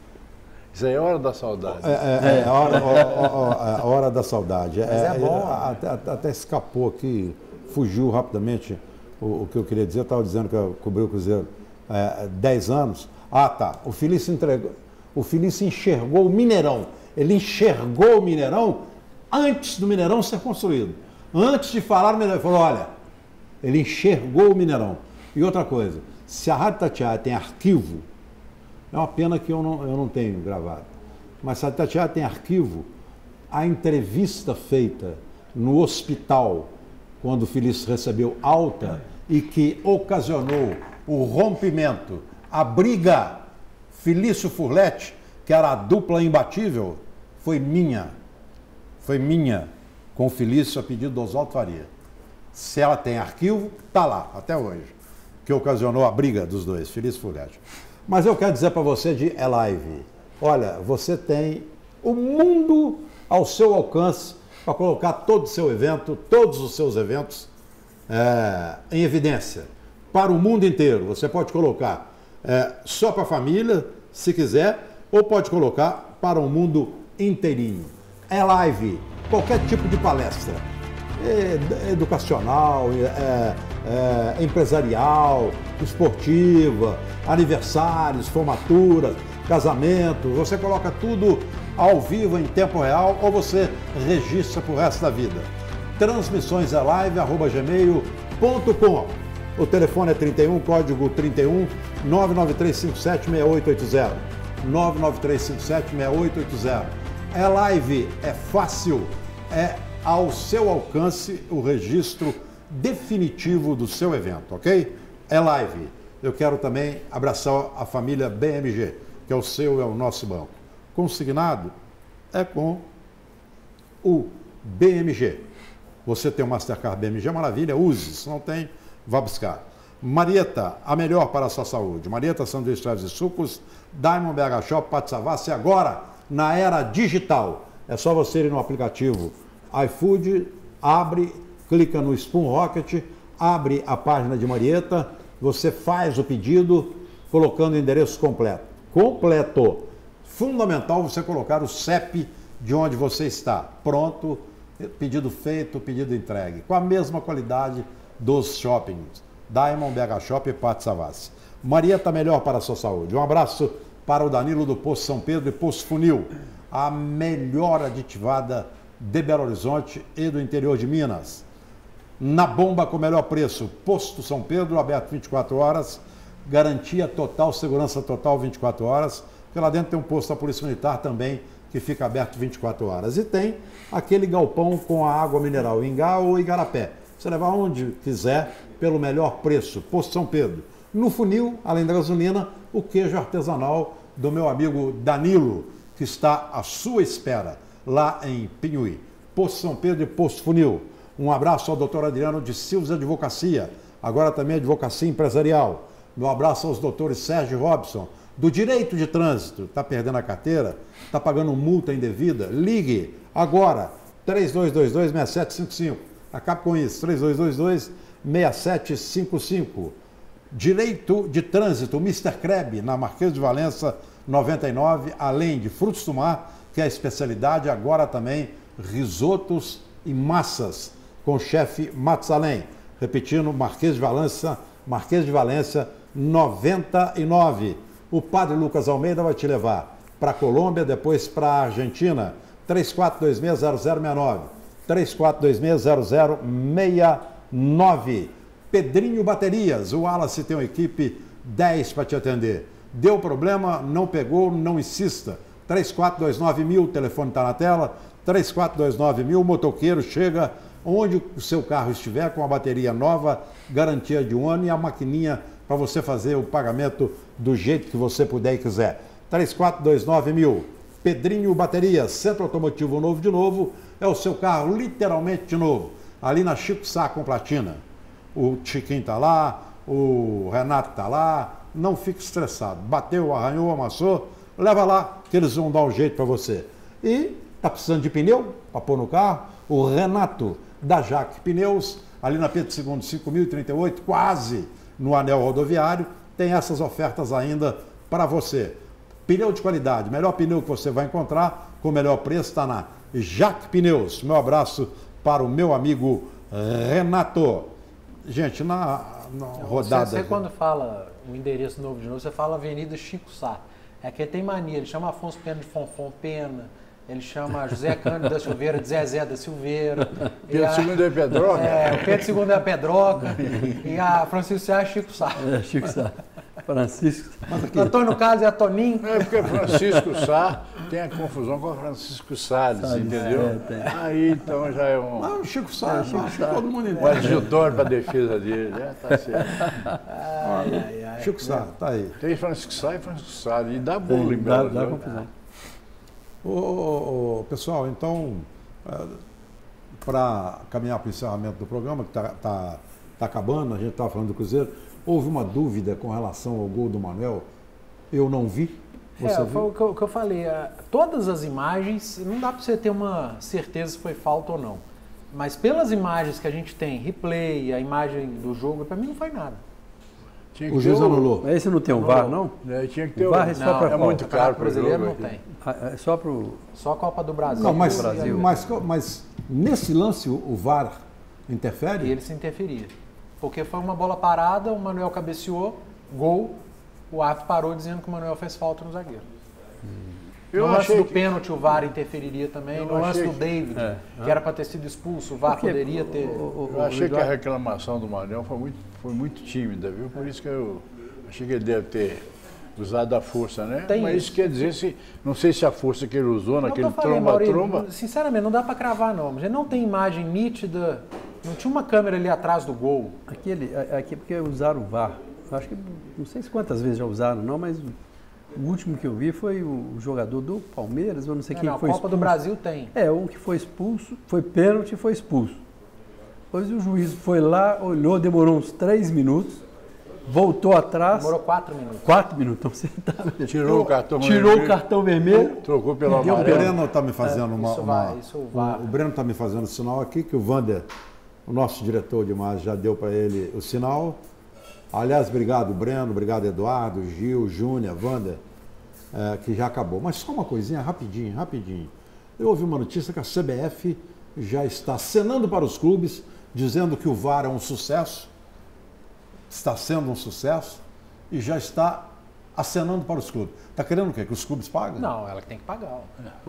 Speaker 3: Isso aí é hora da saudade.
Speaker 1: É, é, é a, hora, ó, ó, ó, a hora da saudade.
Speaker 2: Mas é bom.
Speaker 1: Até, até- até escapou aqui, fugiu rapidamente o, o que eu queria dizer. Eu estava dizendo que eu cobri o Cruzeiro é, dez anos. Ah, tá. O Felício entregou. O Felício enxergou o Mineirão. Ele enxergou o Mineirão antes do Mineirão ser construído. Antes de falar no Mineirão, ele falou: olha, ele enxergou o Mineirão. E outra coisa, se a Rádio Itatiaia tem arquivo, é uma pena que eu não, eu não tenho gravado. Mas se a Itatiaia tem arquivo, a entrevista feita no hospital, quando o Felício recebeu alta e que ocasionou o rompimento, a briga Felício Furlete, que era a dupla imbatível, foi minha. Foi minha, com o Felício a pedido do Oswaldo Faria. Se ela tem arquivo, está lá, até hoje. Que ocasionou a briga dos dois, Felício Furlete. Mas eu quero dizer para você de Elive, olha, você tem o mundo ao seu alcance para colocar todo o seu evento, todos os seus eventos é, em evidência para o mundo inteiro. Você pode colocar é, só para a família, se quiser, ou pode colocar para o mundo inteirinho. Elive, qualquer tipo de palestra, é, educacional, é, é, empresarial, esportiva, aniversários, formaturas, casamentos, você coloca tudo ao vivo em tempo real ou você registra para o resto da vida. transmissões elive arroba gmail ponto com. O telefone é trinta e um, código trinta e um, nove nove três cinco sete, seis oito oito zero. nove nove três cinco sete, seis oito oito zero. Elive é fácil, é ao seu alcance o registro definitivo do seu evento, ok? Elive. Eu quero também abraçar a família B M G, que é o seu, é o nosso banco. Consignado é com o B M G. Você tem o Mastercard B M G, maravilha, use. Se não tem, vá buscar. Marieta, a melhor para a sua saúde. Marieta, sanduíches, traves e sucos. Diamond B H Shop, Pátio Savassi, agora na era digital. É só você ir no aplicativo iFood, abre, clica no Spoon Rocket, abre a página de Marieta, você faz o pedido colocando o endereço completo. Completo. Fundamental você colocar o C E P de onde você está. Pronto, pedido feito, pedido entregue. Com a mesma qualidade dos shoppings. Diamond, B H Shop e Pátio Savassi. Marieta, melhor para a sua saúde. Um abraço para o Danilo do Poço São Pedro e Poço Funil. A melhor aditivada de Belo Horizonte e do interior de Minas. Na bomba com o melhor preço, Posto São Pedro, aberto vinte e quatro horas, garantia total, segurança total vinte e quatro horas, porque lá dentro tem um posto da Polícia Militar também, que fica aberto vinte e quatro horas. E tem aquele galpão com a água mineral, Ingá ou Igarapé. Você levar onde quiser, pelo melhor preço, Posto São Pedro. No funil, além da gasolina, o queijo artesanal do meu amigo Danilo, que está à sua espera, lá em Pinhuí. Posto São Pedro e Posto Funil. Um abraço ao doutor Adriano de Silves Advocacia, agora também Advocacia Empresarial. Um abraço aos doutores Sérgio Robson, do Direito de Trânsito. Está perdendo a carteira? Está pagando multa indevida? Ligue agora, três dois dois dois, seis sete cinco cinco. Acabe com isso, três dois dois dois, seis sete cinco cinco. Direito de Trânsito, mister Kreb, na Marquês de Valença, noventa e nove, além de frutos do mar, que é a especialidade, agora também risotos e massas, com o chefe Matsalem. Repetindo, Marquês de Valença, Marquês de Valença, noventa e nove. O Padre Lucas Almeida vai te levar para a Colômbia, depois para a Argentina. três quatro dois seis, zero zero seis nove. três quatro dois seis, zero zero seis nove. Pedrinho Baterias, o Wallace tem uma equipe dez para te atender. Deu problema, não pegou, não insista. três quatro dois nove mil, o telefone está na tela. três quatro dois nove mil, o motoqueiro chega onde o seu carro estiver com a bateria nova, garantia de um ano e a maquininha para você fazer o pagamento do jeito que você puder e quiser. três quatro dois nove mil. Pedrinho Baterias, Centro Automotivo Novo de Novo, é o seu carro literalmente de novo. Ali na Chico Sá com Platina. O Chiquinho está lá, o Renato está lá, não fique estressado. Bateu, arranhou, amassou, leva lá que eles vão dar um jeito para você. E está precisando de pneu para pôr no carro? O Renato da Jaque Pneus, ali na Pedro segundo, cinco mil e trinta e oito, quase no anel rodoviário, tem essas ofertas ainda para você. Pneu de qualidade, melhor pneu que você vai encontrar, com o melhor preço, está na Jaque Pneus. Meu abraço para o meu amigo Renato. Gente, na, na rodada...
Speaker 2: Você, você quando fala o endereço novo de novo, você fala Avenida Chico Sá. É que ele tem mania, ele chama Afonso Pena de Fonfon Pena, ele chama José Cândido da Silveira de Zezé da Silveira.
Speaker 3: Pedro segundo é Pedroca?
Speaker 2: É, o Pedro segundo é a Pedroca. E a Francisco Sá é Chico Sá.
Speaker 4: É, Chico Sá. Francisco.
Speaker 2: Antônio Carlos é Toninho.
Speaker 3: É porque Francisco Sá tem a confusão com a Francisco Salles, Salles entendeu? É, tem. Aí então já é um.
Speaker 1: Ah, o Chico Sá, é, Chico Sá. Todo mundo entende.
Speaker 3: Um adjutor para a defesa dele, né? Tá certo.
Speaker 2: Ai, ai, ai.
Speaker 1: Chico Sá, tá aí.
Speaker 3: Tem Francisco Sá e Francisco Salles. E dá bolo em
Speaker 4: Dá,
Speaker 3: Belo
Speaker 4: dá confusão.
Speaker 1: Ô, ô, ô, pessoal, então, é, para caminhar para o encerramento do programa, que está tá, tá acabando, a gente estava falando do Cruzeiro, houve uma dúvida com relação ao gol do Manuel. Eu não vi. Você
Speaker 2: é,
Speaker 1: viu?
Speaker 2: foi o que eu, que eu falei. Todas as imagens, não dá para você ter uma certeza se foi falta ou não. Mas pelas imagens que a gente tem, replay, a imagem do jogo, para mim não foi nada.
Speaker 1: O juiz anulou.
Speaker 4: Mas esse não tem o V A R, não?
Speaker 3: É, tinha que ter
Speaker 4: o V A R é só para
Speaker 3: é muito caro para o
Speaker 2: brasileiro,
Speaker 3: jogo.
Speaker 2: não tem.
Speaker 4: É só para o...
Speaker 2: Só a Copa do Brasil.
Speaker 1: Não, mas,
Speaker 4: Brasil.
Speaker 1: mas, mas nesse lance o, o V A R interfere?
Speaker 2: E ele se interferia. Porque foi uma bola parada, o Manuel cabeceou, gol, o árbitro parou dizendo que o Manuel fez falta no zagueiro.
Speaker 3: Eu
Speaker 2: no lance
Speaker 3: achei
Speaker 2: do
Speaker 3: que...
Speaker 2: pênalti, o V A R interferiria também.
Speaker 3: Eu
Speaker 2: no lance do
Speaker 3: que...
Speaker 2: David,
Speaker 4: é.
Speaker 2: que era para ter sido expulso, o V A R
Speaker 4: Porque
Speaker 2: poderia ter...
Speaker 4: O, o, o,
Speaker 3: Eu achei
Speaker 4: o
Speaker 3: que a reclamação do Manuel foi muito, foi muito tímida, viu? Por isso que eu achei que ele deve ter usado a força, né?
Speaker 2: Tem
Speaker 3: Mas
Speaker 2: isso.
Speaker 3: isso quer dizer, se, não sei se a força que ele usou naquele
Speaker 2: falei, Maurício,
Speaker 3: tromba-tromba...
Speaker 2: sinceramente, não dá para cravar não. Mas não tem imagem nítida, não tinha uma câmera ali atrás do gol.
Speaker 4: Aquele, aqui porque usaram o V A R. Eu acho que, não sei se quantas vezes já usaram, não, mas o último que eu vi foi o jogador do Palmeiras, eu não sei
Speaker 2: É,
Speaker 4: quem
Speaker 2: não,
Speaker 4: foi
Speaker 2: a Copa
Speaker 4: expulso.
Speaker 2: do Brasil tem.
Speaker 4: É, um que foi expulso, foi pênalti e foi expulso. Depois o juiz foi lá, olhou, demorou uns três minutos, voltou atrás.
Speaker 2: Demorou quatro minutos.
Speaker 4: Quatro minutos, então você tá...
Speaker 3: Tirou o cartão
Speaker 4: Tirou
Speaker 3: vermelho.
Speaker 4: o cartão vermelho.
Speaker 3: Trocou pelo
Speaker 4: Deu
Speaker 1: O
Speaker 3: amarelo.
Speaker 1: Breno está me fazendo uma.
Speaker 2: isso
Speaker 1: uma-
Speaker 2: vai, isso
Speaker 1: o,
Speaker 2: vai.
Speaker 1: o Breno está me fazendo sinal aqui que o Vander, o nosso diretor de imagem, já deu para ele o sinal. Aliás, obrigado, Breno, obrigado, Eduardo, Gil, Júnior, Vander, é, que já acabou. Mas só uma coisinha, rapidinho, rapidinho. Eu ouvi uma notícia que a C B F já está acenando para os clubes, dizendo que o V A R é um sucesso, está sendo um sucesso, e já está acenando para os clubes. Está querendo o quê? Que os clubes paguem?
Speaker 2: Não, ela que tem que pagar. ó.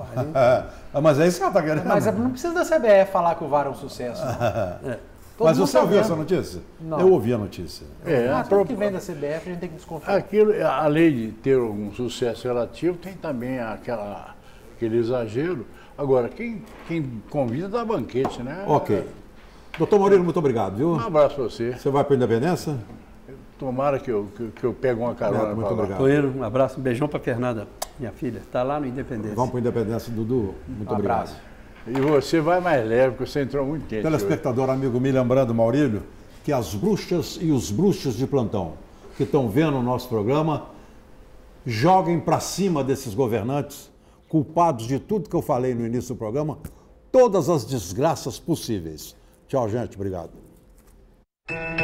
Speaker 1: É, mas é isso que ela está querendo.
Speaker 2: Mas não precisa da C B F falar que o V A R é um sucesso. não. Todo
Speaker 1: Mas
Speaker 2: mundo
Speaker 1: você
Speaker 2: tá
Speaker 1: ouviu
Speaker 2: vendo.
Speaker 1: essa notícia?
Speaker 2: Não.
Speaker 1: Eu ouvi a notícia.
Speaker 3: É,
Speaker 2: Ah,
Speaker 3: a
Speaker 2: tudo
Speaker 3: pro-
Speaker 2: que vem da C B F a gente tem que desconfiar.
Speaker 3: Aquilo, além de ter algum sucesso relativo, tem também aquela, aquele exagero. Agora, quem, quem convida dá banquete, né?
Speaker 1: Ok. Doutor Maurílio, muito obrigado, viu?
Speaker 3: Um abraço para você.
Speaker 1: Você vai para a Independência?
Speaker 3: tomara que eu, que, que eu pegue uma carona.
Speaker 1: Neto, muito
Speaker 3: pra lá.
Speaker 1: obrigado.
Speaker 4: Toeiro, um abraço, um beijão para Fernanda, minha filha. Está lá no Independência.
Speaker 1: Vamos para o Independência, Dudu. Muito
Speaker 2: Um
Speaker 1: obrigado.
Speaker 2: abraço.
Speaker 3: E você vai mais leve, porque você entrou muito quente.
Speaker 1: Telespectador amigo me lembrando, Maurílio, que as bruxas e os bruxos de plantão que estão vendo o nosso programa, joguem para cima desses governantes, culpados de tudo que eu falei no início do programa, todas as desgraças possíveis. Tchau, gente. Obrigado.